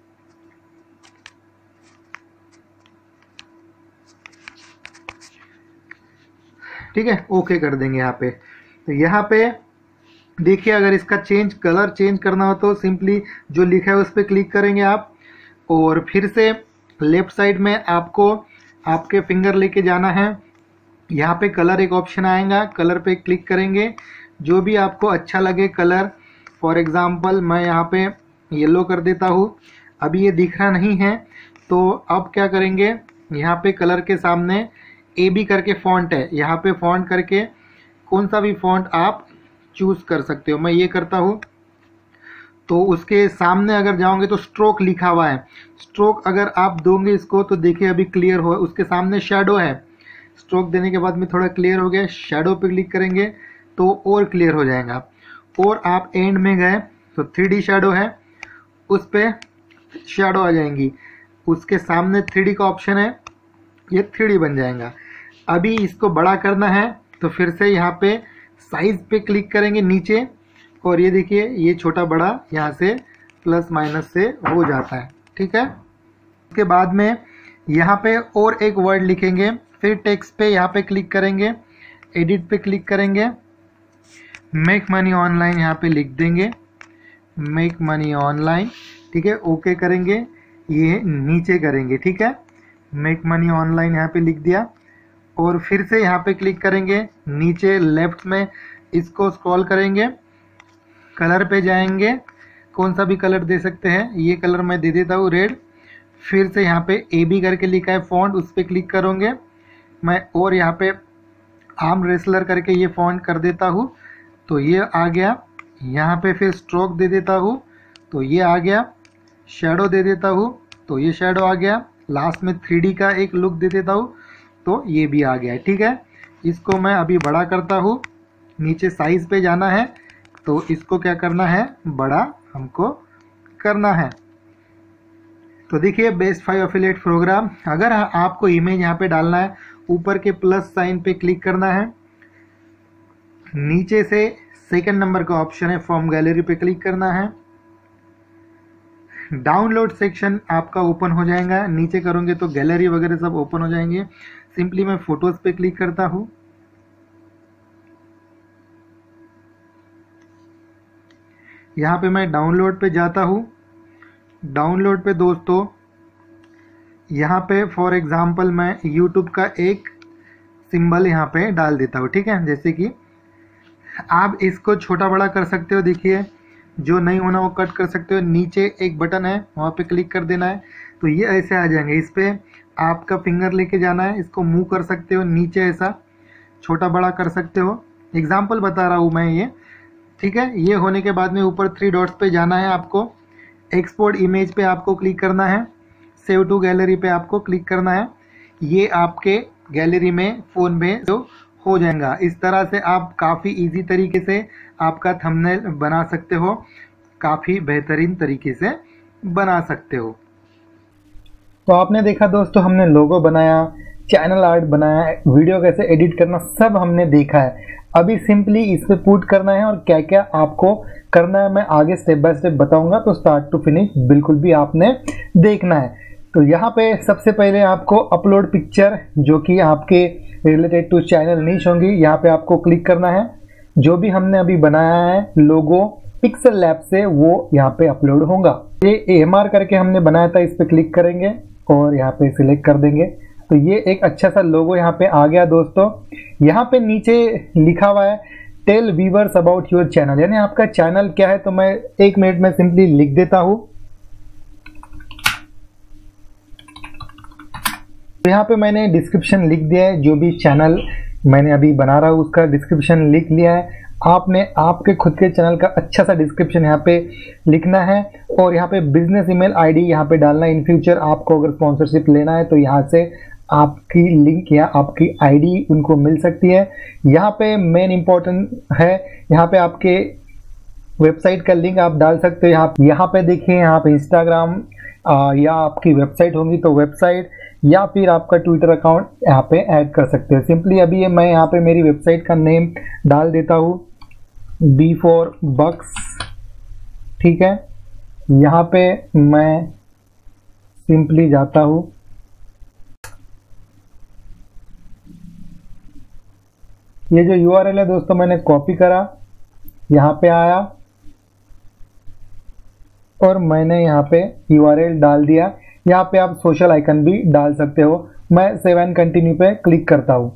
ठीक है, ओके कर देंगे यहाँ पे। तो यहाँ पे देखिए, अगर इसका कलर चेंज करना हो तो सिंपली जो लिखा है उस पर क्लिक करेंगे आप, और फिर से लेफ्ट साइड में आपको आपके फिंगर लेके जाना है। यहाँ पे कलर एक ऑप्शन आएगा, कलर पे क्लिक करेंगे, जो भी आपको अच्छा लगे कलर। फॉर एग्जांपल मैं यहाँ पे येलो कर देता हूँ। अभी ये दिख रहा नहीं है, तो अब क्या करेंगे, यहाँ पे कलर के सामने AB करके फॉन्ट है, यहाँ पे फॉन्ट करके कौन सा भी फॉन्ट आप चूज कर सकते हो। मैं ये करता हूँ। तो उसके सामने अगर जाओगे तो स्ट्रोक लिखा हुआ है, स्ट्रोक अगर आप दोगे इसको तो देखिए अभी क्लियर हो। उसके सामने शैडो है, स्ट्रोक देने के बाद में थोड़ा क्लियर हो गया। शैडो पे क्लिक करेंगे तो और क्लियर हो जाएगा। और आप एंड में गए तो 3D शैडो है, उस पर शैडो आ जाएंगी। उसके सामने 3D का ऑप्शन है, ये 3D बन जाएगा। अभी इसको बड़ा करना है तो फिर से यहाँ पे साइज पे क्लिक करेंगे नीचे, और ये देखिए ये छोटा बड़ा यहाँ से प्लस माइनस से हो जाता है। ठीक है, उसके बाद में यहाँ पे और एक वर्ड लिखेंगे, फिर टेक्स्ट पे यहाँ पे क्लिक करेंगे, एडिट पे क्लिक करेंगे, मेक मनी ऑनलाइन यहाँ पे लिख देंगे, मेक मनी ऑनलाइन। ठीक है, ओके करेंगे, ये नीचे करेंगे। ठीक है, मेक मनी ऑनलाइन यहाँ पे लिख दिया, और फिर से यहाँ पे क्लिक करेंगे, नीचे लेफ्ट में इसको स्क्रॉल करेंगे, कलर पे जाएंगे, कौन सा भी कलर दे सकते हैं, ये कलर मैं दे देता हूँ रेड। फिर से यहाँ पे AB करके लिखा है फॉन्ट, उस पर क्लिक करोगे मैं, और यहाँ पे आर्म रेसलर करके ये फॉन्ट कर देता हूँ, तो ये आ गया। यहाँ पे फिर स्ट्रोक दे देता हूँ, तो ये आ गया। शैडो दे देता हूँ, तो ये शैडो आ गया। लास्ट में 3D का एक लुक दे देता हूँ, तो ये भी आ गया। ठीक है, इसको मैं अभी बड़ा करता हूँ, नीचे साइज पे जाना है, तो इसको क्या करना है, बड़ा हमको करना है। तो देखिए बेस्ट 5 एफिलिएट प्रोग्राम। अगर आपको इमेज यहाँ पे डालना है, ऊपर के प्लस साइन पे क्लिक करना है, नीचे से सेकंड नंबर का ऑप्शन है फ्रॉम गैलरी पे क्लिक करना है, डाउनलोड सेक्शन आपका ओपन हो जाएगा। नीचे करोगे तो गैलरी वगैरह सब ओपन हो जाएंगे। सिंपली मैं फोटोज पे क्लिक करता हूँ, यहाँ पे मैं डाउनलोड पे जाता हूँ। डाउनलोड पे दोस्तों यहाँ पे फॉर एग्जांपल मैं YouTube का एक सिंबल यहाँ पे डाल देता हूँ। ठीक है, जैसे कि आप इसको छोटा बड़ा कर सकते हो, देखिए जो नहीं होना वो कट कर सकते हो। नीचे एक बटन है, वहाँ पे क्लिक कर देना है, तो ये ऐसे आ जाएंगे। इस पर आपका फिंगर लेके जाना है, इसको मूव कर सकते हो, नीचे ऐसा छोटा बड़ा कर सकते हो। एग्जाम्पल बता रहा हूँ मैं ये। ठीक है, ये होने के बाद में ऊपर 3 डॉट्स पे जाना है आपको, एक्सपोर्ट इमेज पे आपको क्लिक करना है, सेव टू गैलरी पे आपको क्लिक करना है। ये आपके गैलरी में फ़ोन में जो हो जाएगा। इस तरह से आप काफ़ी इजी तरीके से आपका थंबनेल बना सकते हो, काफ़ी बेहतरीन तरीके से बना सकते हो। तो आपने देखा दोस्तों, हमने लोगो बनाया, चैनल आर्ट बनाया, वीडियो कैसे एडिट करना, सब हमने देखा है। अभी सिंपली इस पे पुट करना है और क्या क्या आपको करना है मैं आगे स्टेप बाय स्टेप बताऊंगा। तो स्टार्ट टू फिनिश बिल्कुल भी आपने देखना है। तो यहाँ पे सबसे पहले आपको अपलोड पिक्चर, जो कि आपके रिलेटेड टू चैनल नीश होंगी, यहाँ पे आपको क्लिक करना है। जो भी हमने अभी बनाया है लोगो पिक्सल लैब से, वो यहाँ पे अपलोड होगा। ये AMR करके हमने बनाया था, इस पे क्लिक करेंगे और यहाँ पे सिलेक्ट कर देंगे। तो ये एक अच्छा सा लोगो यहाँ पे आ गया दोस्तों। यहाँ पे नीचे लिखा हुआ है tell viewers about your channel, यानी आपका चैनल क्या है। तो मैं 1 मिनट में सिंपली लिख देता हूँ। तो यहाँ पे मैंने डिस्क्रिप्शन लिख दिया है, जो भी चैनल मैंने अभी बना रहा हूँ उसका डिस्क्रिप्शन लिख लिया है। आपने आपके खुद के चैनल का अच्छा सा डिस्क्रिप्शन यहाँ पे लिखना है और यहाँ पे बिजनेस ईमेल आईडी यहाँ पे डालना है। इन फ्यूचर आपको अगर स्पॉन्सरशिप लेना है तो यहाँ से आपकी लिंक या आपकी आईडी उनको मिल सकती है। यहाँ पे मेन इंपॉर्टेंट है, यहाँ पे आपके वेबसाइट का लिंक आप डाल सकते हो। यहाँ पे देखिए, यहाँ पे इंस्टाग्राम या आपकी वेबसाइट होगी तो वेबसाइट या फिर आपका ट्विटर अकाउंट यहाँ पे ऐड कर सकते हो। सिंपली अभी मैं यहाँ पे मेरी वेबसाइट का नेम डाल देता हूँ, B for Bucks, ठीक है। यहाँ पे मैं सिंपली जाता हूँ, ये जो URL है दोस्तों मैंने कॉपी करा, यहाँ पे आया और मैंने यहाँ पे URL डाल दिया। यहाँ पे आप सोशल आइकन भी डाल सकते हो। मैं सेव एंड कंटिन्यू पे क्लिक करता हूँ।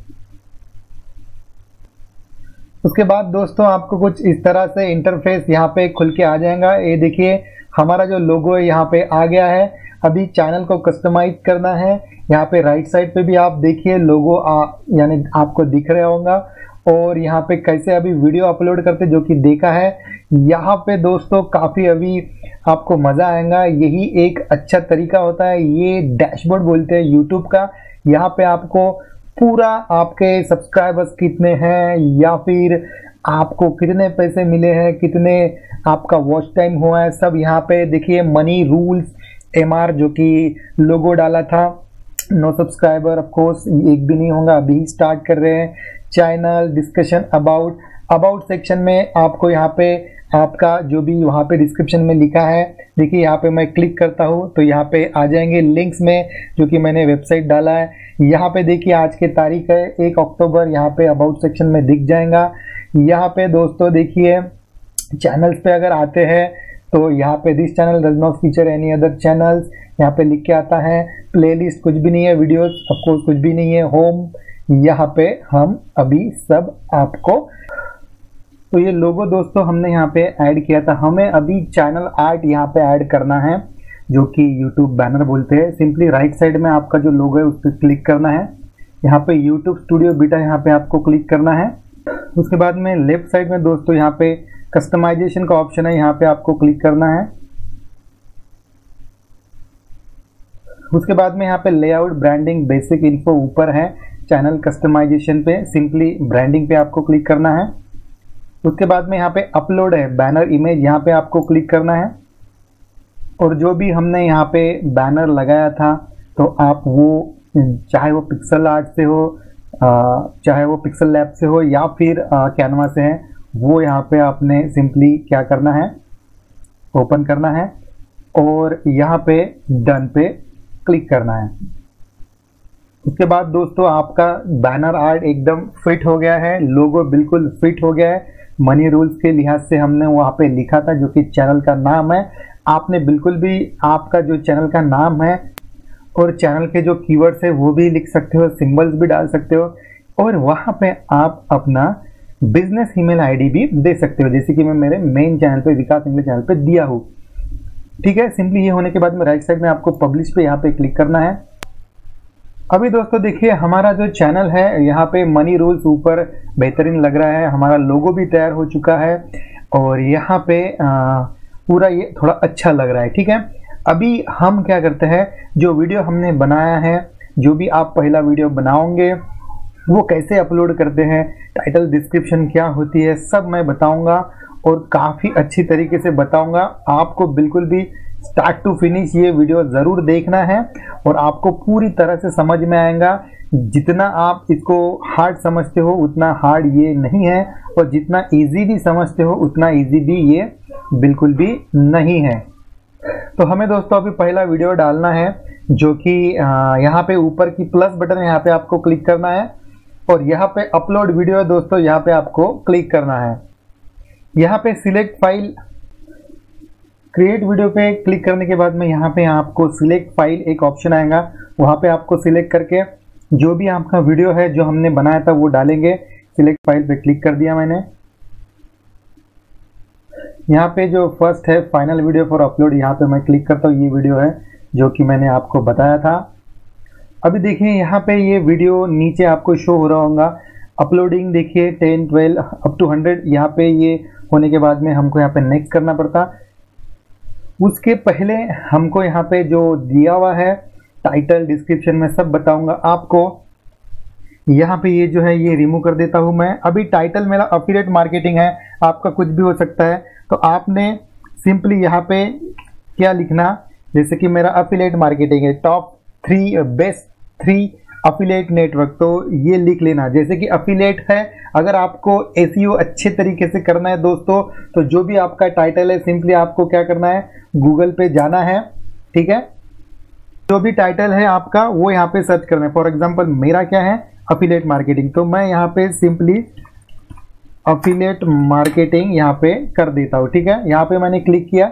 उसके बाद दोस्तों आपको कुछ इस तरह से इंटरफेस यहाँ पे खुल के आ जाएगा। ये देखिए हमारा जो लोगो है यहाँ पे आ गया है। अभी चैनल को कस्टमाइज करना है। यहाँ पे राइट साइड पे भी आप देखिए लोगो यानी आपको दिख रहा होगा। और यहाँ पे कैसे अभी वीडियो अपलोड करते जो कि देखा है। यहाँ पे दोस्तों काफ़ी अभी आपको मज़ा आएगा। यही एक अच्छा तरीका होता है, ये डैशबोर्ड बोलते हैं यूट्यूब का। यहाँ पे आपको पूरा आपके सब्सक्राइबर्स कितने हैं या फिर आपको कितने पैसे मिले हैं, कितने आपका वॉच टाइम हुआ है, सब यहाँ पे देखिए। मनी रूल्स MR जो कि लोगो डाला था, नो सब्सक्राइबर ऑफ कोर्स एक भी नहीं होगा, अभी स्टार्ट कर रहे हैं। चैनल डिस्कशन अबाउट सेक्शन में आपको यहाँ पे आपका जो भी वहाँ पे डिस्क्रिप्शन में लिखा है, देखिए यहाँ पे मैं क्लिक करता हूँ तो यहाँ पे आ जाएंगे लिंक्स में जो कि मैंने वेबसाइट डाला है। यहाँ पे देखिए आज की तारीख है 1 अक्टूबर, यहाँ पे अबाउट सेक्शन में दिख जाएगा। यहाँ पे दोस्तों देखिए चैनल्स पे अगर आते हैं तो यहाँ पे this channel does not feature any other channels, यहाँ पे लिख के आता है। प्लेलिस्ट कुछ भी नहीं है, वीडियोस ऑफकोर्स कुछ भी नहीं है। होम यहाँ पे हम अभी सब आपको, तो ये लोगो दोस्तों हमने यहाँ पे ऐड किया था। हमें अभी चैनल आर्ट यहाँ पे ऐड करना है जो कि यूट्यूब बैनर बोलते हैं। सिंपली राइट साइड में आपका जो लोगो है उस पर क्लिक करना है। यहाँ पे यूट्यूब स्टूडियो बीटा यहाँ पे आपको क्लिक करना है। उसके बाद में लेफ्ट साइड में दोस्तों यहाँ पे कस्टमाइजेशन का ऑप्शन है, यहाँ पे आपको क्लिक करना है। उसके बाद में यहाँ पे लेआउट ब्रांडिंग बेसिक इन्फो ऊपर है, चैनल कस्टमाइजेशन पे सिंपली ब्रांडिंग पे आपको क्लिक करना है। उसके बाद में यहाँ पे अपलोड है बैनर इमेज, यहाँ पे आपको क्लिक करना है। और जो भी हमने यहाँ पे बैनर लगाया था तो आप वो चाहे वो पिक्सल आर्ट से हो, चाहे वो पिक्सल लैब से हो या फिर कैनवा से है, वो यहाँ पे आपने सिंपली क्या करना है, ओपन करना है और यहाँ पे डन पे क्लिक करना है। उसके बाद दोस्तों आपका बैनर आर्ट एकदम फिट हो गया है, लोगो बिल्कुल फिट हो गया है। मनी रूल्स के लिहाज से हमने वहाँ पे लिखा था जो कि चैनल का नाम है। आपने बिल्कुल भी आपका जो चैनल का नाम है और चैनल के जो कीवर्ड्स है वो भी लिख सकते हो, सिंबल्स भी डाल सकते हो और वहाँ पे आप अपना बिजनेस ईमेल आईडी भी दे सकते हो, जैसे कि मैं मेरे मेन चैनल पे विकास इंग्लिश चैनल पे दिया हूँ। ठीक है, सिंपली ये होने के बाद में राइट साइड में आपको पब्लिश पे यहाँ पे क्लिक करना है। अभी दोस्तों देखिए हमारा जो चैनल है यहाँ पे मनी रूल्स ऊपर बेहतरीन लग रहा है, हमारा लोगो भी तैयार हो चुका है और यहाँ पे पूरा ये थोड़ा अच्छा लग रहा है। ठीक है, अभी हम क्या करते हैं, जो वीडियो हमने बनाया है, जो भी आप पहला वीडियो बनाओगे वो कैसे अपलोड करते हैं, टाइटल डिस्क्रिप्शन क्या होती है, सब मैं बताऊंगा और काफ़ी अच्छी तरीके से बताऊंगा। आपको बिल्कुल भी स्टार्ट टू फिनिश ये वीडियो ज़रूर देखना है और आपको पूरी तरह से समझ में आएगा। जितना आप इसको हार्ड समझते हो उतना हार्ड ये नहीं है और जितना इजी भी समझते हो उतना इजी भी ये बिल्कुल भी नहीं है। तो हमें दोस्तों अभी पहला वीडियो डालना है जो कि यहाँ पे ऊपर की प्लस बटन है, यहाँ पे आपको क्लिक करना है और यहाँ पे अपलोड वीडियो है दोस्तों, यहाँ पे आपको क्लिक करना है। यहाँ पे सिलेक्ट फाइल, क्रिएट वीडियो पे क्लिक करने के बाद में यहाँ पे आपको सिलेक्ट फाइल एक ऑप्शन आएगा, वहाँ पे आपको सिलेक्ट करके जो भी आपका वीडियो है जो हमने बनाया था वो डालेंगे। सिलेक्ट फाइल पे क्लिक कर दिया मैंने। यहाँ पे जो फर्स्ट है फाइनल वीडियो फॉर अपलोड, यहाँ पे मैं क्लिक करता हूँ। ये वीडियो है जो कि मैंने आपको बताया था। अभी देखिए यहाँ पे ये वीडियो नीचे आपको शो हो रहा होगा। अपलोडिंग देखिए 10 12 अप टू 100, यहाँ पे ये होने के बाद में हमको यहाँ पे नेक्स्ट करना पड़ता। उसके पहले हमको यहाँ पे जो दिया हुआ है टाइटल डिस्क्रिप्शन में सब बताऊंगा आपको। यहाँ पे ये जो है ये रिमूव कर देता हूँ मैं। अभी टाइटल मेरा अफिलिएट मार्केटिंग है, आपका कुछ भी हो सकता है। तो आपने सिंपली यहाँ पे क्या लिखना, जैसे कि मेरा अफिलिएट मार्केटिंग है टॉप 3 बेस्ट 3 अफिलिएट नेटवर्क, तो ये लिख लेना। जैसे कि अफिलिएट है, अगर आपको एसईओ अच्छे तरीके से करना है दोस्तों, तो जो भी आपका टाइटल है सिंपली आपको क्या करना है, गूगल पे जाना है, ठीक है। जो भी टाइटल है आपका वो यहाँ पे सर्च करना है। फॉर एग्जांपल मेरा क्या है, अफिलिएट मार्केटिंग, तो मैं यहाँ पे सिंपली अफिलिएट मार्केटिंग यहाँ पे कर देता हूँ, ठीक है। यहाँ पे मैंने क्लिक किया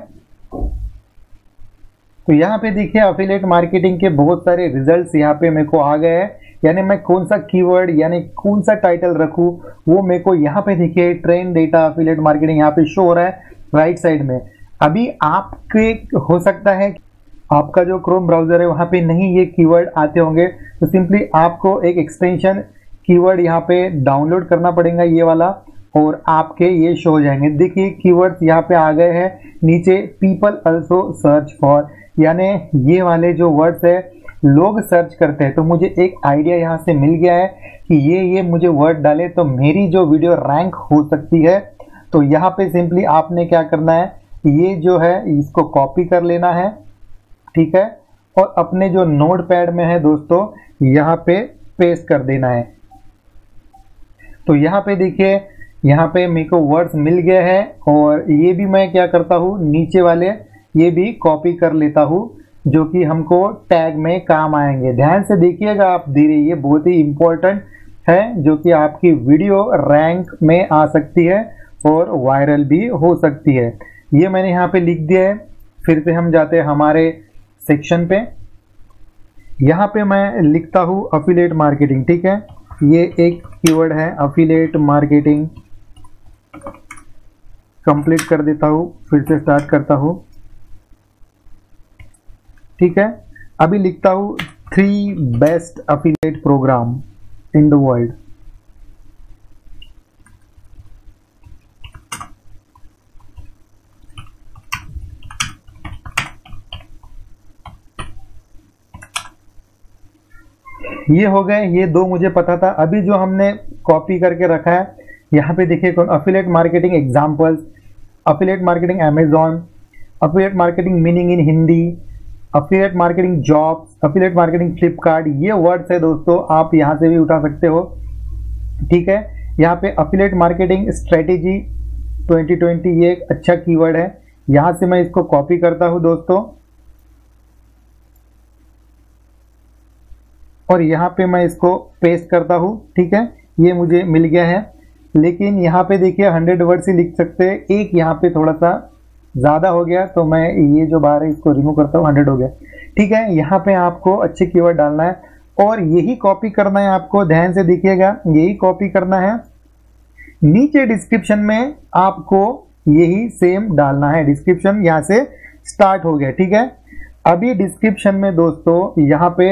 तो यहाँ पे देखिए अफिलिएट मार्केटिंग के बहुत सारे रिजल्ट्स यहाँ पे मेरे को आ गए हैं। यानी मैं कौन सा कीवर्ड यानी कौन सा टाइटल रखूँ वो मेरे को यहाँ पे देखिए ट्रेंड डेटा अफिलिएट मार्केटिंग यहाँ पे शो हो रहा है राइट साइड में। अभी आपके हो सकता है आपका जो क्रोम ब्राउजर है वहाँ पे नहीं ये कीवर्ड आते होंगे, तो सिंपली आपको एक एक्सटेंशन कीवर्ड यहाँ पे डाउनलोड करना पड़ेगा ये वाला, और आपके ये शो हो जाएंगे। देखिए कीवर्ड्स यहाँ पे आ गए हैं नीचे, पीपल अल्सो सर्च फॉर, यानी ये वाले जो वर्ड्स है लोग सर्च करते हैं। तो मुझे एक आइडिया यहाँ से मिल गया है कि ये मुझे वर्ड डाले तो मेरी जो वीडियो रैंक हो सकती है। तो यहाँ पे सिंपली आपने क्या करना है, ये जो है इसको कॉपी कर लेना है, ठीक है, और अपने जो नोटपैड में है दोस्तों यहाँ पे पेस्ट कर देना है। तो यहाँ पे देखिए यहाँ पे मेरे को वर्ड्स मिल गए हैं, और ये भी मैं क्या करता हूँ नीचे वाले ये भी कॉपी कर लेता हूँ जो कि हमको टैग में काम आएंगे। ध्यान से देखिएगा आप धीरे, ये बहुत ही इंपॉर्टेंट है जो कि आपकी वीडियो रैंक में आ सकती है और वायरल भी हो सकती है। ये मैंने यहाँ पे लिख दिया है। फिर से हम जाते हैं हमारे सेक्शन पे। यहाँ पे मैं लिखता हूँ अफिलिएट मार्केटिंग, ठीक है। ये एक कीवर्ड है अफिलिएट मार्केटिंग, कंप्लीट कर देता हूँ, फिर से स्टार्ट करता हूँ, ठीक है। अभी लिखता हूँ 3 best affiliate program in the world. ये हो गए, ये 2 मुझे पता था। अभी जो हमने कॉपी करके रखा है यहाँ पे देखिए कौन, affiliate marketing examples, affiliate marketing Amazon, affiliate marketing meaning in Hindi, affiliate marketing jobs, affiliate marketing Flipkart, ये वर्ड्स है दोस्तों, आप यहाँ से भी उठा सकते हो, ठीक है। यहाँ पे अफिलिएट मार्केटिंग स्ट्रेटेजी 2020 ये एक अच्छा कीवर्ड है। यहाँ से मैं इसको कॉपी करता हूँ दोस्तों, और यहाँ पे मैं इसको पेस्ट करता हूँ, ठीक है। ये मुझे मिल गया है, लेकिन यहाँ पे देखिए 100 वर्ड्स ही लिख सकते हैं। एक यहाँ पे थोड़ा सा ज़्यादा हो गया, तो मैं ये जो बाहर है इसको रिमूव करता हूँ, 100 हो गया, ठीक है। यहाँ पे आपको अच्छे कीवर्ड डालना है और यही कॉपी करना है आपको। ध्यान से देखिएगा, यही कॉपी करना है। नीचे डिस्क्रिप्शन में आपको यही सेम डालना है। डिस्क्रिप्शन यहाँ से स्टार्ट हो गया, ठीक है। अभी डिस्क्रिप्शन में दोस्तों यहाँ पे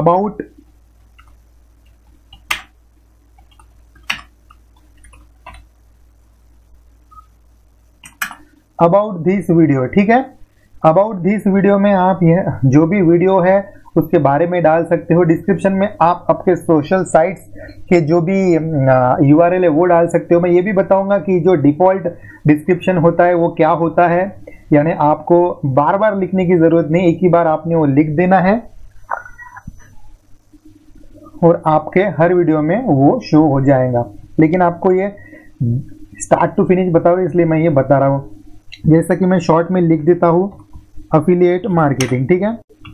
अबाउट दिस वीडियो, ठीक है। अबाउट दिस वीडियो में आप ये जो भी वीडियो है उसके बारे में डाल सकते हो। डिस्क्रिप्शन में आप आपके सोशल साइट्स के जो भी यूआरएल है वो डाल सकते हो। मैं ये भी बताऊंगा कि जो डिफॉल्ट डिस्क्रिप्शन होता है वो क्या होता है, यानी आपको बार बार लिखने की जरूरत नहीं, एक ही बार आपने वो लिख देना है और आपके हर वीडियो में वो शो हो जाएगा। लेकिन आपको ये स्टार्ट टू फिनिश बताओ, इसलिए मैं ये बता रहा हूँ। जैसा कि मैं शॉर्ट में लिख देता हूँ अफिलिएट मार्केटिंग, ठीक है।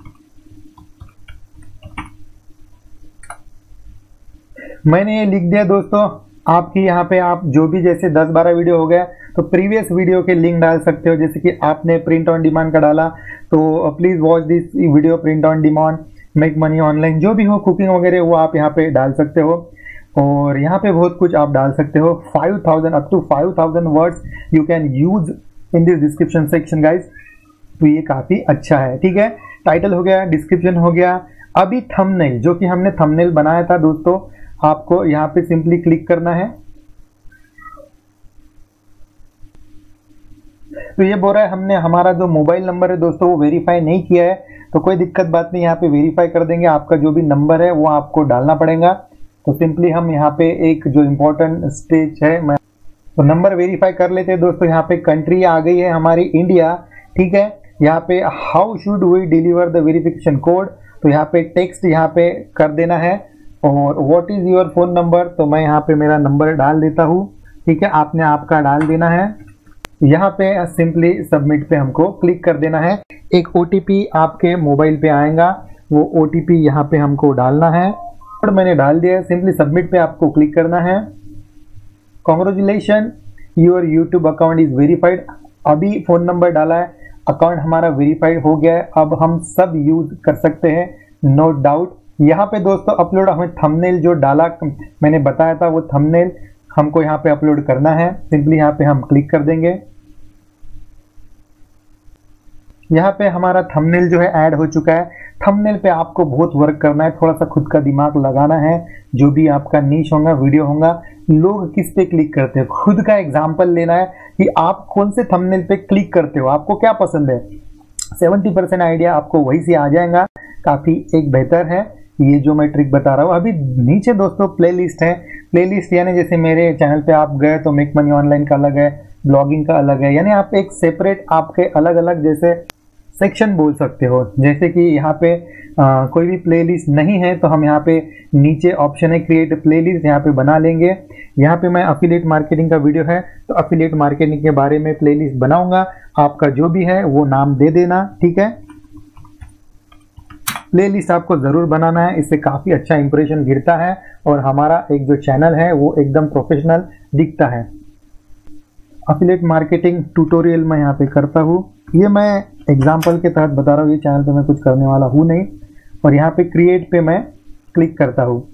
मैंने ये लिख दिया दोस्तों। आपकी यहाँ पे आप जो भी जैसे 10-12 वीडियो हो गया तो प्रीवियस वीडियो के लिंक डाल सकते हो। जैसे कि आपने प्रिंट ऑन डिमांड का डाला तो please watch this video print on demand, make money online, जो भी हो कुकिंग वगैरह वो आप यहाँ पे डाल सकते हो। और यहाँ पे बहुत कुछ आप डाल सकते हो। 5000 up to 5000 words you can use in this description section guys. तो ये काफी अच्छा है, ठीक है। टाइटल हो गया, डिस्क्रिप्शन हो गया। अभी थंबनेल, जो कि हमने थंबनेल बनाया था दोस्तों, आपको यहाँ पे सिंपली क्लिक करना है। तो ये बोल रहा है हमने हमारा जो मोबाइल नंबर है दोस्तों वो वेरीफाई नहीं किया है, तो कोई दिक्कत बात नहीं, यहाँ पे वेरीफाई कर देंगे। आपका जो भी नंबर है वो आपको डालना पड़ेगा। तो सिंपली हम यहाँ पे एक जो इम्पोर्टेंट स्टेज है, मैं तो नंबर वेरीफाई कर लेते हैं दोस्तों। यहाँ पे कंट्री आ गई है हमारी इंडिया, ठीक है। यहाँ पे how should we deliver the verification code, तो यहाँ पे टेक्स्ट यहाँ पे कर देना है। और what is your phone number, तो मैं यहाँ पे मेरा नंबर डाल देता हूँ, ठीक है। आपने आपका डाल देना है। यहाँ पे सिंपली सबमिट पे हमको क्लिक कर देना है। एक OTP आपके मोबाइल पे आएगा, वो OTP यहाँ पे हमको डालना है और मैंने डाल दिया है। सिंपली सबमिट पे आपको क्लिक करना है। Congratulation, your YouTube account is verified. अभी फोन नंबर डाला है, अकाउंट हमारा वेरीफाइड हो गया है। अब हम सब यूज कर सकते हैं, नो डाउट। यहाँ पे दोस्तों अपलोड हमें थंबनेल जो डाला मैंने बताया था, वो थंबनेल हमको यहाँ पे अपलोड करना है। सिंपली यहाँ पे हम क्लिक कर देंगे। यहाँ पे हमारा थंबनेल जो है ऐड हो चुका है। थंबनेल पे आपको बहुत वर्क करना है, थोड़ा सा खुद का दिमाग लगाना है। जो भी आपका नीश होगा, वीडियो होगा, लोग किस पे क्लिक करते हैं, खुद का एग्जांपल लेना है कि आप कौन से थंबनेल पे क्लिक करते हो, आपको क्या पसंद है। 70% आइडिया आपको वही से आ जाएगा, काफी एक बेहतर है ये जो मैं ट्रिक बता रहा हूँ। अभी नीचे दोस्तों प्लेलिस्ट है। प्लेलिस्ट यानी जैसे मेरे चैनल पे आप गए तो मेक मनी ऑनलाइन का अलग है, ब्लॉगिंग का अलग है, यानी आप एक सेपरेट आपके अलग अलग जैसे सेक्शन बोल सकते हो। जैसे कि यहाँ पे कोई भी प्लेलिस्ट नहीं है तो हम यहाँ पे नीचे ऑप्शन है क्रिएट प्लेलिस्ट, यहाँ पे बना लेंगे। यहाँ पे मैं अफिलिएट मार्केटिंग का वीडियो है तो अफिलिएट मार्केटिंग के बारे में प्लेलिस्ट बनाऊंगा। आपका जो भी है वो नाम दे देना, ठीक है। प्लेलिस्ट आपको जरूर बनाना है, इससे काफी अच्छा इंप्रेशन गिरता है और हमारा एक जो चैनल है वो एकदम प्रोफेशनल दिखता है। अफिलिएट मार्केटिंग ट्यूटोरियल मैं यहाँ पे करता हूँ, ये मैं एग्जाम्पल के तहत बता रहा हूँ, ये चैनल पे मैं कुछ करने वाला हूँ नहीं। और यहाँ पे क्रिएट पे मैं क्लिक करता हूँ।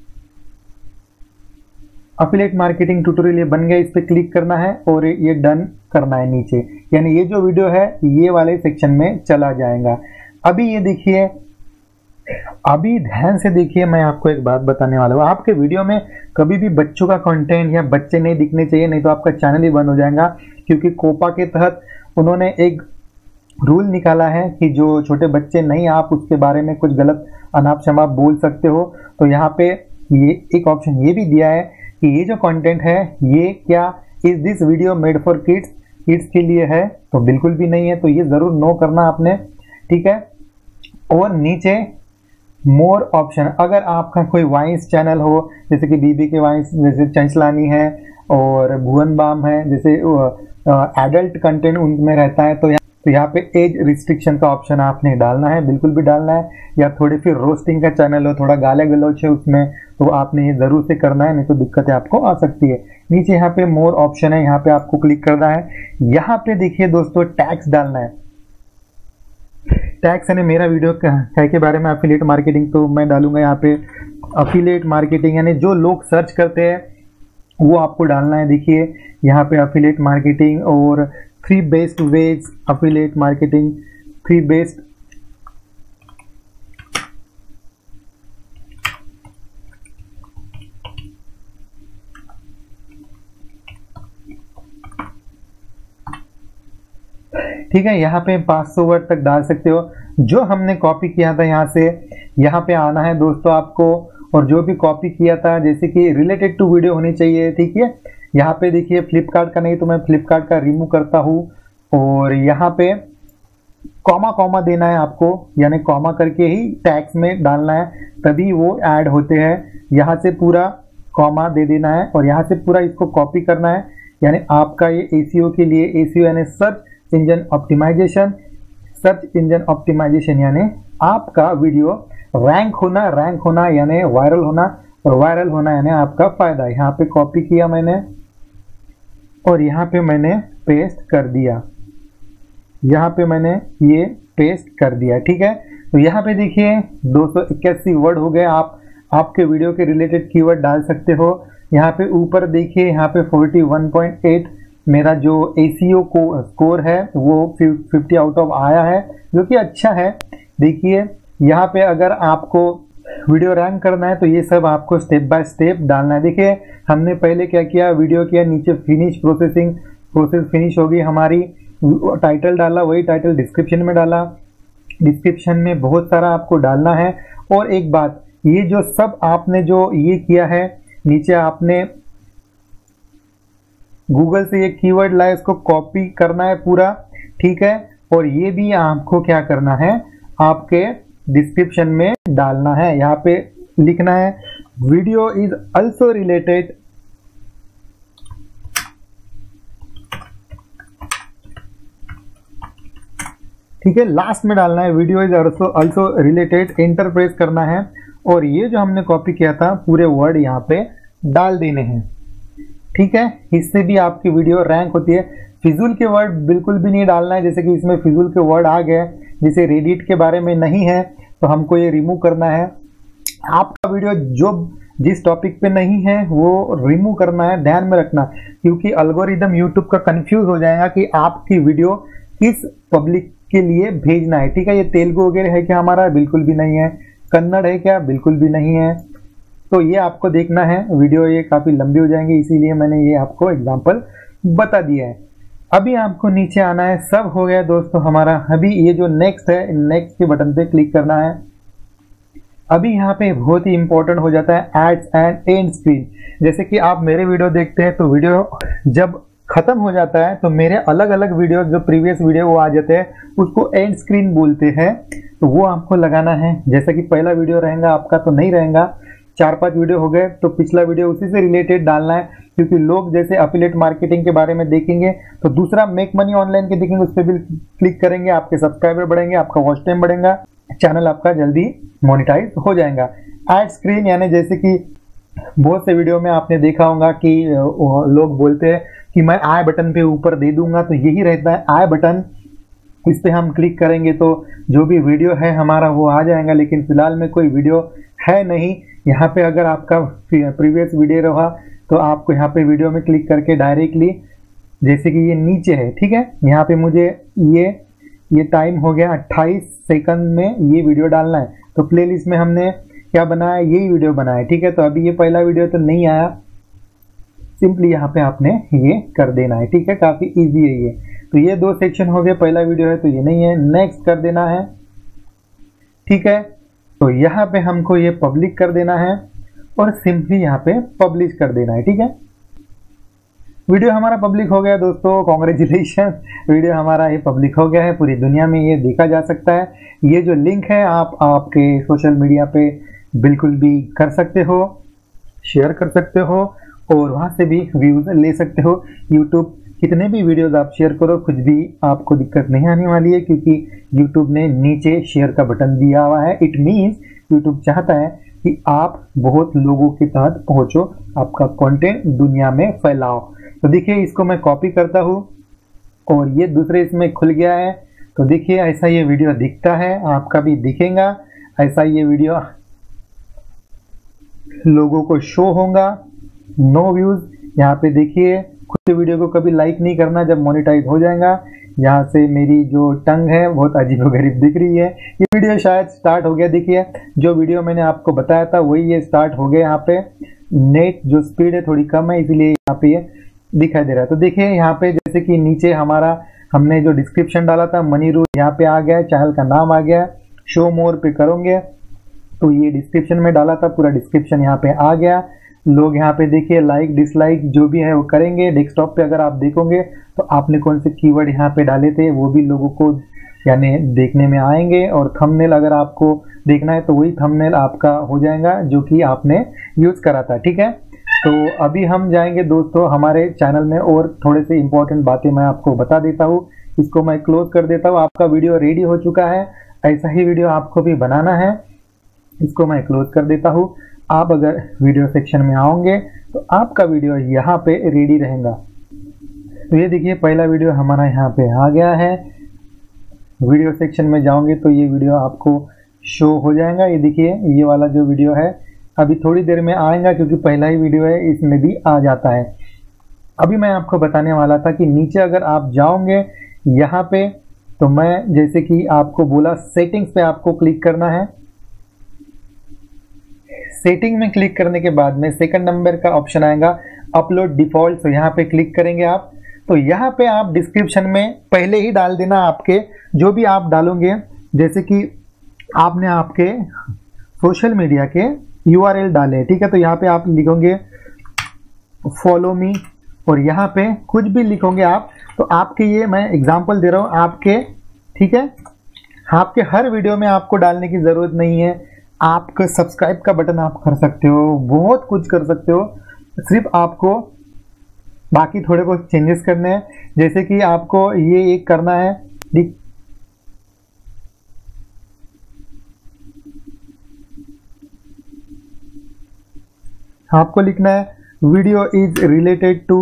अफिलिएट मार्केटिंग ट्यूटोरियल ये बन गया, इस पे क्लिक करना है और ये डन करना है नीचे, यानी ये जो वीडियो है ये वाले सेक्शन में चला जाएगा। अभी ये देखिए, अभी ध्यान से देखिए, मैं आपको एक बात बताने वाला हूँ। आपके वीडियो में कभी भी बच्चों का कंटेंट या बच्चे नहीं दिखने चाहिए, नहीं तो आपका चैनल ही बंद हो जाएगा। क्योंकि कोपा के तहत उन्होंने एक रूल निकाला है कि जो छोटे बच्चे नहीं, आप उसके बारे में कुछ गलत अनाप शनाप बोल सकते हो। तो यहाँ पे ये एक ऑप्शन ये भी दिया है कि ये जो कंटेंट है ये क्या is this video made for kids, kids के लिए है, तो बिल्कुल भी नहीं है। तो ये जरूर नो करना आपने, ठीक है। और नीचे मोर ऑप्शन, अगर आपका कोई वाइंस चैनल हो, जैसे कि बीबी के वाइंस, जैसे चंचलानी है और भुवन बाम है, जैसे एडल्ट कंटेंट उनमें रहता है, तो यहाँ पे एज रिस्ट्रिक्शन का ऑप्शन आपने डालना है, बिल्कुल भी डालना है। या थोड़ी फिर रोस्टिंग का चैनल हो, थोड़ा गाले गलौच है उसमें, तो आपने ये जरूर से करना है, नहीं तो दिक्कतें आपको आ सकती है। नीचे यहाँ पे मोर ऑप्शन है, यहाँ पे आपको क्लिक करना है। यहाँ पे देखिए दोस्तों टैक्स डालना है। टैक्स यानी मेरा वीडियो के बारे में अफिलिएट मार्केटिंग, तो मैं डालूंगा यहाँ पे अफिलिएट मार्केटिंग, यानी जो लोग सर्च करते हैं वो आपको डालना है। देखिए यहाँ पे अफिलिएट मार्केटिंग और 3 best ways affiliate marketing, 3 best ठीक है। यहाँ पे 500 वर्ड तक डाल सकते हो। जो हमने कॉपी किया था यहाँ से यहाँ पे आना है दोस्तों आपको, और जो भी कॉपी किया था जैसे कि रिलेटेड टू वीडियो होनी चाहिए, ठीक है। यहाँ पे देखिए फ्लिपकार्ट का नहीं तो मैं फ्लिपकार्ट का रिमूव करता हूँ, और यहाँ पे कॉमा कॉमा देना है आपको, यानी कॉमा करके ही टैक्स में डालना है, तभी वो ऐड होते हैं। यहाँ से पूरा कॉमा दे देना है और यहाँ से पूरा इसको कॉपी करना है, यानी आपका ये एसीओ के लिए, एसीओ यानी search engine optimisation, search engine optimisation यानी आपका वीडियो रैंक होना यानी वायरल होना, और वायरल होना यानी आपका फायदा। यहाँ पे कॉपी किया मैंने और यहाँ पे मैंने पेस्ट कर दिया, यहाँ पे मैंने ये पेस्ट कर दिया, ठीक है। तो यहाँ पे देखिए 281 वर्ड हो गए। आप आपके वीडियो के रिलेटेड कीवर्ड डाल सकते हो। यहाँ पे ऊपर देखिए, यहाँ पे 41.8 मेरा जो एसीओ को स्कोर है वो 50 आउट ऑफ आया है, जो कि अच्छा है। देखिए यहाँ पे अगर आपको वीडियो रैंक करना है तो ये सब आपको स्टेप बाय स्टेप डालना है। देखिए हमने पहले क्या किया, वीडियो किया, नीचे फिनिश प्रोसेस फिनिश होगी हमारी, टाइटल डाला, वही टाइटल डिस्क्रिप्शन में डाला, डिस्क्रिप्शन में बहुत सारा आपको डालना है। और एक बात, ये जो सब आपने जो ये किया है, नीचे आपने गूगल से ये कीवर्ड लाया, इसको कॉपी करना है पूरा, ठीक है। और ये भी आपको क्या करना है, आपके डिस्क्रिप्शन में डालना है। यहाँ पे लिखना है वीडियो इज ऑल्सो रिलेटेड, ठीक है, लास्ट में डालना है video is also related, enter press करना है। और ये जो हमने कॉपी किया था पूरे वर्ड यहाँ पे डाल देने हैं, ठीक है। इससे भी आपकी वीडियो रैंक होती है। फिजूल के वर्ड बिल्कुल भी नहीं डालना है, जैसे कि इसमें फिजूल के वर्ड आ गए, जैसे रेडिट के बारे में नहीं है तो हमको ये रिमूव करना है। आपका वीडियो जो जिस टॉपिक पे नहीं है वो रिमूव करना है, ध्यान में रखना, क्योंकि अल्गोरिदम यूट्यूब का कंफ्यूज हो जाएगा कि आपकी वीडियो किस पब्लिक के लिए भेजना है, ठीक है। ये तेलुगु वगैरह है क्या हमारा, बिल्कुल भी नहीं है। कन्नड़ है क्या, बिल्कुल भी नहीं है। तो ये आपको देखना है, वीडियो ये काफी लंबी हो जाएंगी, इसीलिए मैंने ये आपको एग्जांपल बता दिया है। अभी आपको नीचे आना है, सब हो गया दोस्तों हमारा। अभी ये जो नेक्स्ट है, नेक्स्ट के बटन पे क्लिक करना है। अभी यहाँ पे बहुत ही इंपॉर्टेंट हो जाता है एड्स एंड एंड स्क्रीन। जैसे कि आप मेरे वीडियो देखते हैं तो वीडियो जब खत्म हो जाता है तो मेरे अलग अलग वीडियो जो प्रीवियस वीडियो वो आ जाते हैं, उसको एंड स्क्रीन बोलते हैं। तो वो आपको लगाना है। जैसे कि पहला वीडियो रहेगा आपका तो नहीं रहेगा, 4-5 वीडियो हो गए तो पिछला वीडियो उसी से रिलेटेड डालना है, क्योंकि लोग जैसे एफिलिएट मार्केटिंग के बारे में देखेंगे तो दूसरा मेक मनी ऑनलाइन के देखेंगे, उस पर भी क्लिक करेंगे, आपके सब्सक्राइबर बढ़ेंगे, आपका वॉच टाइम बढ़ेगा, चैनल आपका जल्दी मोनेटाइज हो जाएगा। एड स्क्रीन यानी जैसे कि बहुत से वीडियो में आपने देखा होगा कि लोग बोलते हैं कि मैं आई बटन पे ऊपर दे दूंगा, तो यही रहता है आई बटन। इस पे हम क्लिक करेंगे तो जो भी वीडियो है हमारा वो आ जाएगा, लेकिन फिलहाल में कोई वीडियो है नहीं। यहाँ पे अगर आपका प्रीवियस वीडियो रहा तो आपको यहाँ पे वीडियो में क्लिक करके डायरेक्टली, जैसे कि ये नीचे है, ठीक है, यहाँ पे मुझे ये टाइम हो गया 28 सेकंड में ये वीडियो डालना है। तो प्लेलिस्ट में हमने क्या बनाया, यही वीडियो बनाया, ठीक है। तो अभी ये पहला वीडियो तो नहीं आया, सिंपली यहाँ पे आपने ये कर देना है, ठीक है, काफी इजी है ये। तो ये 2 सेक्शन हो गए, पहला वीडियो है तो ये नहीं है, नेक्स्ट कर देना है, ठीक है। तो यहाँ पे हमको ये पब्लिक कर देना है और सिंपली यहाँ पे पब्लिश कर देना है, ठीक है। वीडियो हमारा पब्लिक हो गया दोस्तों, कॉन्ग्रेचुलेशन, वीडियो हमारा ये पब्लिक हो गया है, पूरी दुनिया में ये देखा जा सकता है। ये जो लिंक है आप आपके सोशल मीडिया पे बिल्कुल भी कर सकते हो, शेयर कर सकते हो और वहां से भी व्यूज ले सकते हो। यूट्यूब कितने भी वीडियोस आप शेयर करो, कुछ भी आपको दिक्कत नहीं आने वाली है, क्योंकि यूट्यूब ने नीचे शेयर का बटन दिया हुआ है। इट मीन्स यूट्यूब चाहता है कि आप बहुत लोगों के तक पहुंचो, आपका कंटेंट दुनिया में फैलाओ। तो देखिए इसको मैं कॉपी करता हूँ और ये दूसरे इसमें खुल गया है। तो देखिए ऐसा ये वीडियो दिखता है, आपका भी दिखेगा ऐसा ये वीडियो लोगों को शो होगा। नो व्यूज, यहाँ पे देखिए खुद वीडियो को कभी लाइक नहीं करना, जब मोनेटाइज हो जाएगा। यहाँ से मेरी जो टंग है बहुत अजीबोगरीब दिख रही है। ये वीडियो शायद स्टार्ट हो गया, देखिए जो वीडियो मैंने आपको बताया था वही ये स्टार्ट हो गया। यहाँ पे नेट जो स्पीड है थोड़ी कम है, इसलिए यहाँ पे ये दिखाई दे रहा है। तो देखिए यहाँ पे जैसे कि नीचे हमारा हमने जो डिस्क्रिप्शन डाला था मनी रूल यहाँ पे आ गया, चैनल का नाम आ गया, शो मोर पे करोगे तो ये डिस्क्रिप्शन में डाला था, पूरा डिस्क्रिप्शन यहाँ पे आ गया। लोग यहाँ पे देखिए लाइक डिसलाइक जो भी है वो करेंगे। डेस्कटॉप पे अगर आप देखोगे तो आपने कौन से कीवर्ड यहाँ पे डाले थे वो भी लोगों को यानी देखने में आएंगे। और थंबनेल अगर आपको देखना है तो वही थंबनेल आपका हो जाएगा जो कि आपने यूज करा था, ठीक है। तो अभी हम जाएंगे दोस्तों हमारे चैनल में और थोड़े से इंपॉर्टेंट बातें मैं आपको बता देता हूँ। इसको मैं क्लोज कर देता हूँ, आपका वीडियो रेडी हो चुका है, ऐसा ही वीडियो आपको भी बनाना है। इसको मैं क्लोज कर देता हूँ। आप अगर वीडियो सेक्शन में आओगे तो आपका वीडियो यहाँ पे रेडी रहेगा। तो ये देखिए पहला वीडियो हमारा यहाँ पे आ गया है। वीडियो सेक्शन में जाओगे तो ये वीडियो आपको शो हो जाएगा। ये देखिए ये वाला जो वीडियो है अभी थोड़ी देर में आएगा, क्योंकि पहला ही वीडियो है, इसमें भी आ जाता है। अभी मैं आपको बताने वाला था कि नीचे अगर आप जाओगे यहाँ पे तो मैं जैसे कि आपको बोला सेटिंग्स पे आपको क्लिक करना है। सेटिंग में क्लिक करने के बाद में सेकंड नंबर का ऑप्शन आएगा अपलोड डिफॉल्ट, तो यहाँ पे क्लिक करेंगे आप। तो यहाँ पे आप डिस्क्रिप्शन में पहले ही डाल देना आपके जो भी आप डालोगे, जैसे कि आपने आपके सोशल मीडिया के URL डाले, ठीक है। तो यहाँ पे आप लिखोगे फॉलो मी और यहाँ पे कुछ भी लिखोगे आप, तो आपके ये मैं एग्जांपल दे रहा हूँ आपके, ठीक है। आपके हर वीडियो में आपको डालने की ज़रूरत नहीं है, आपका सब्सक्राइब का बटन आप कर सकते हो, बहुत कुछ कर सकते हो, सिर्फ आपको बाकी थोड़े बहुत चेंजेस करने हैं। जैसे कि आपको ये एक करना है, आपको लिखना है वीडियो इज रिलेटेड टू,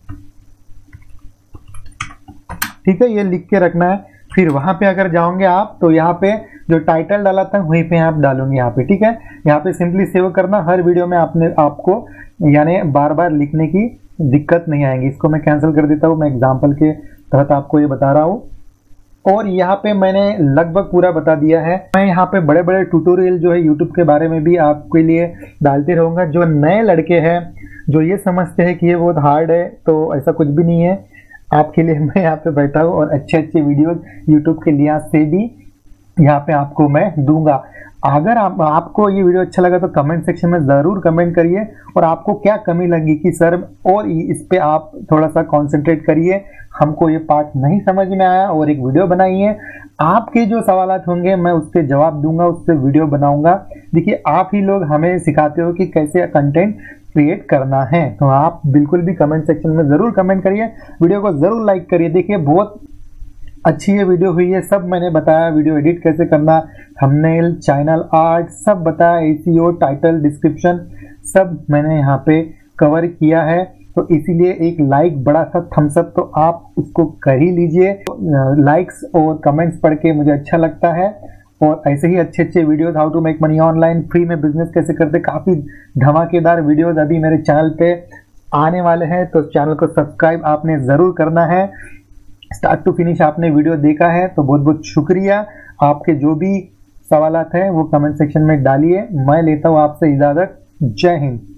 ठीक है, ये लिख के रखना है। फिर वहां पे अगर जाओगे आप तो यहाँ पे जो टाइटल डाला था वहीं पे आप डालोगे यहाँ पे, ठीक है। यहाँ पे सिंपली सेव करना, हर वीडियो में आपको यानी बार बार लिखने की दिक्कत नहीं आएगी। इसको मैं कैंसिल कर देता हूँ, मैं एग्जांपल के तहत आपको ये बता रहा हूँ। और यहाँ पे मैंने लगभग पूरा बता दिया है। मैं यहाँ पे बड़े बड़े ट्यूटोरियल जो है यूट्यूब के बारे में भी आपके लिए डालते रहूँगा। जो नए लड़के हैं जो ये समझते हैं कि ये बहुत हार्ड है, तो ऐसा कुछ भी नहीं है, आपके लिए मैं यहाँ पे बैठा हूँ और अच्छे अच्छे वीडियो यूट्यूब के लिहाज से भी यहाँ पे आपको मैं दूंगा। अगर आपको ये वीडियो अच्छा लगा तो कमेंट सेक्शन में ज़रूर कमेंट करिए और आपको क्या कमी लगी कि सर और इस पे आप थोड़ा सा कंसंट्रेट करिए, हमको ये पार्ट नहीं समझ में आया और एक वीडियो बनाइए। आपके जो सवालात होंगे मैं उस पर जवाब दूंगा, उस पर वीडियो बनाऊंगा। देखिए आप ही लोग हमें सिखाते हो कि कैसे कंटेंट क्रिएट करना है, तो आप बिल्कुल भी कमेंट सेक्शन में ज़रूर कमेंट करिए, वीडियो को ज़रूर लाइक करिए। देखिए बहुत अच्छी ये वीडियो हुई है, सब मैंने बताया, वीडियो एडिट कैसे करना, थंबनेल, चैनल आर्ट सब बताया, SEO, टाइटल, डिस्क्रिप्शन सब मैंने यहाँ पे कवर किया है। तो इसीलिए एक लाइक, बड़ा सा थम्स अप तो आप उसको कर ही लीजिए। लाइक्स और कमेंट्स पढ़ के मुझे अच्छा लगता है और ऐसे ही अच्छे अच्छे videos, how to make money online, free में बिजनेस कैसे करते, काफ़ी धमाकेदार वीडियोस अभी मेरे चैनल पे आने वाले हैं। तो चैनल को सब्सक्राइब आपने ज़रूर करना है। स्टार्ट टू फिनिश आपने वीडियो देखा है तो बहुत बहुत शुक्रिया। आपके जो भी सवालात हैं वो कमेंट सेक्शन में डालिए। मैं लेता हूँ आपसे इजाज़त। जय हिंद।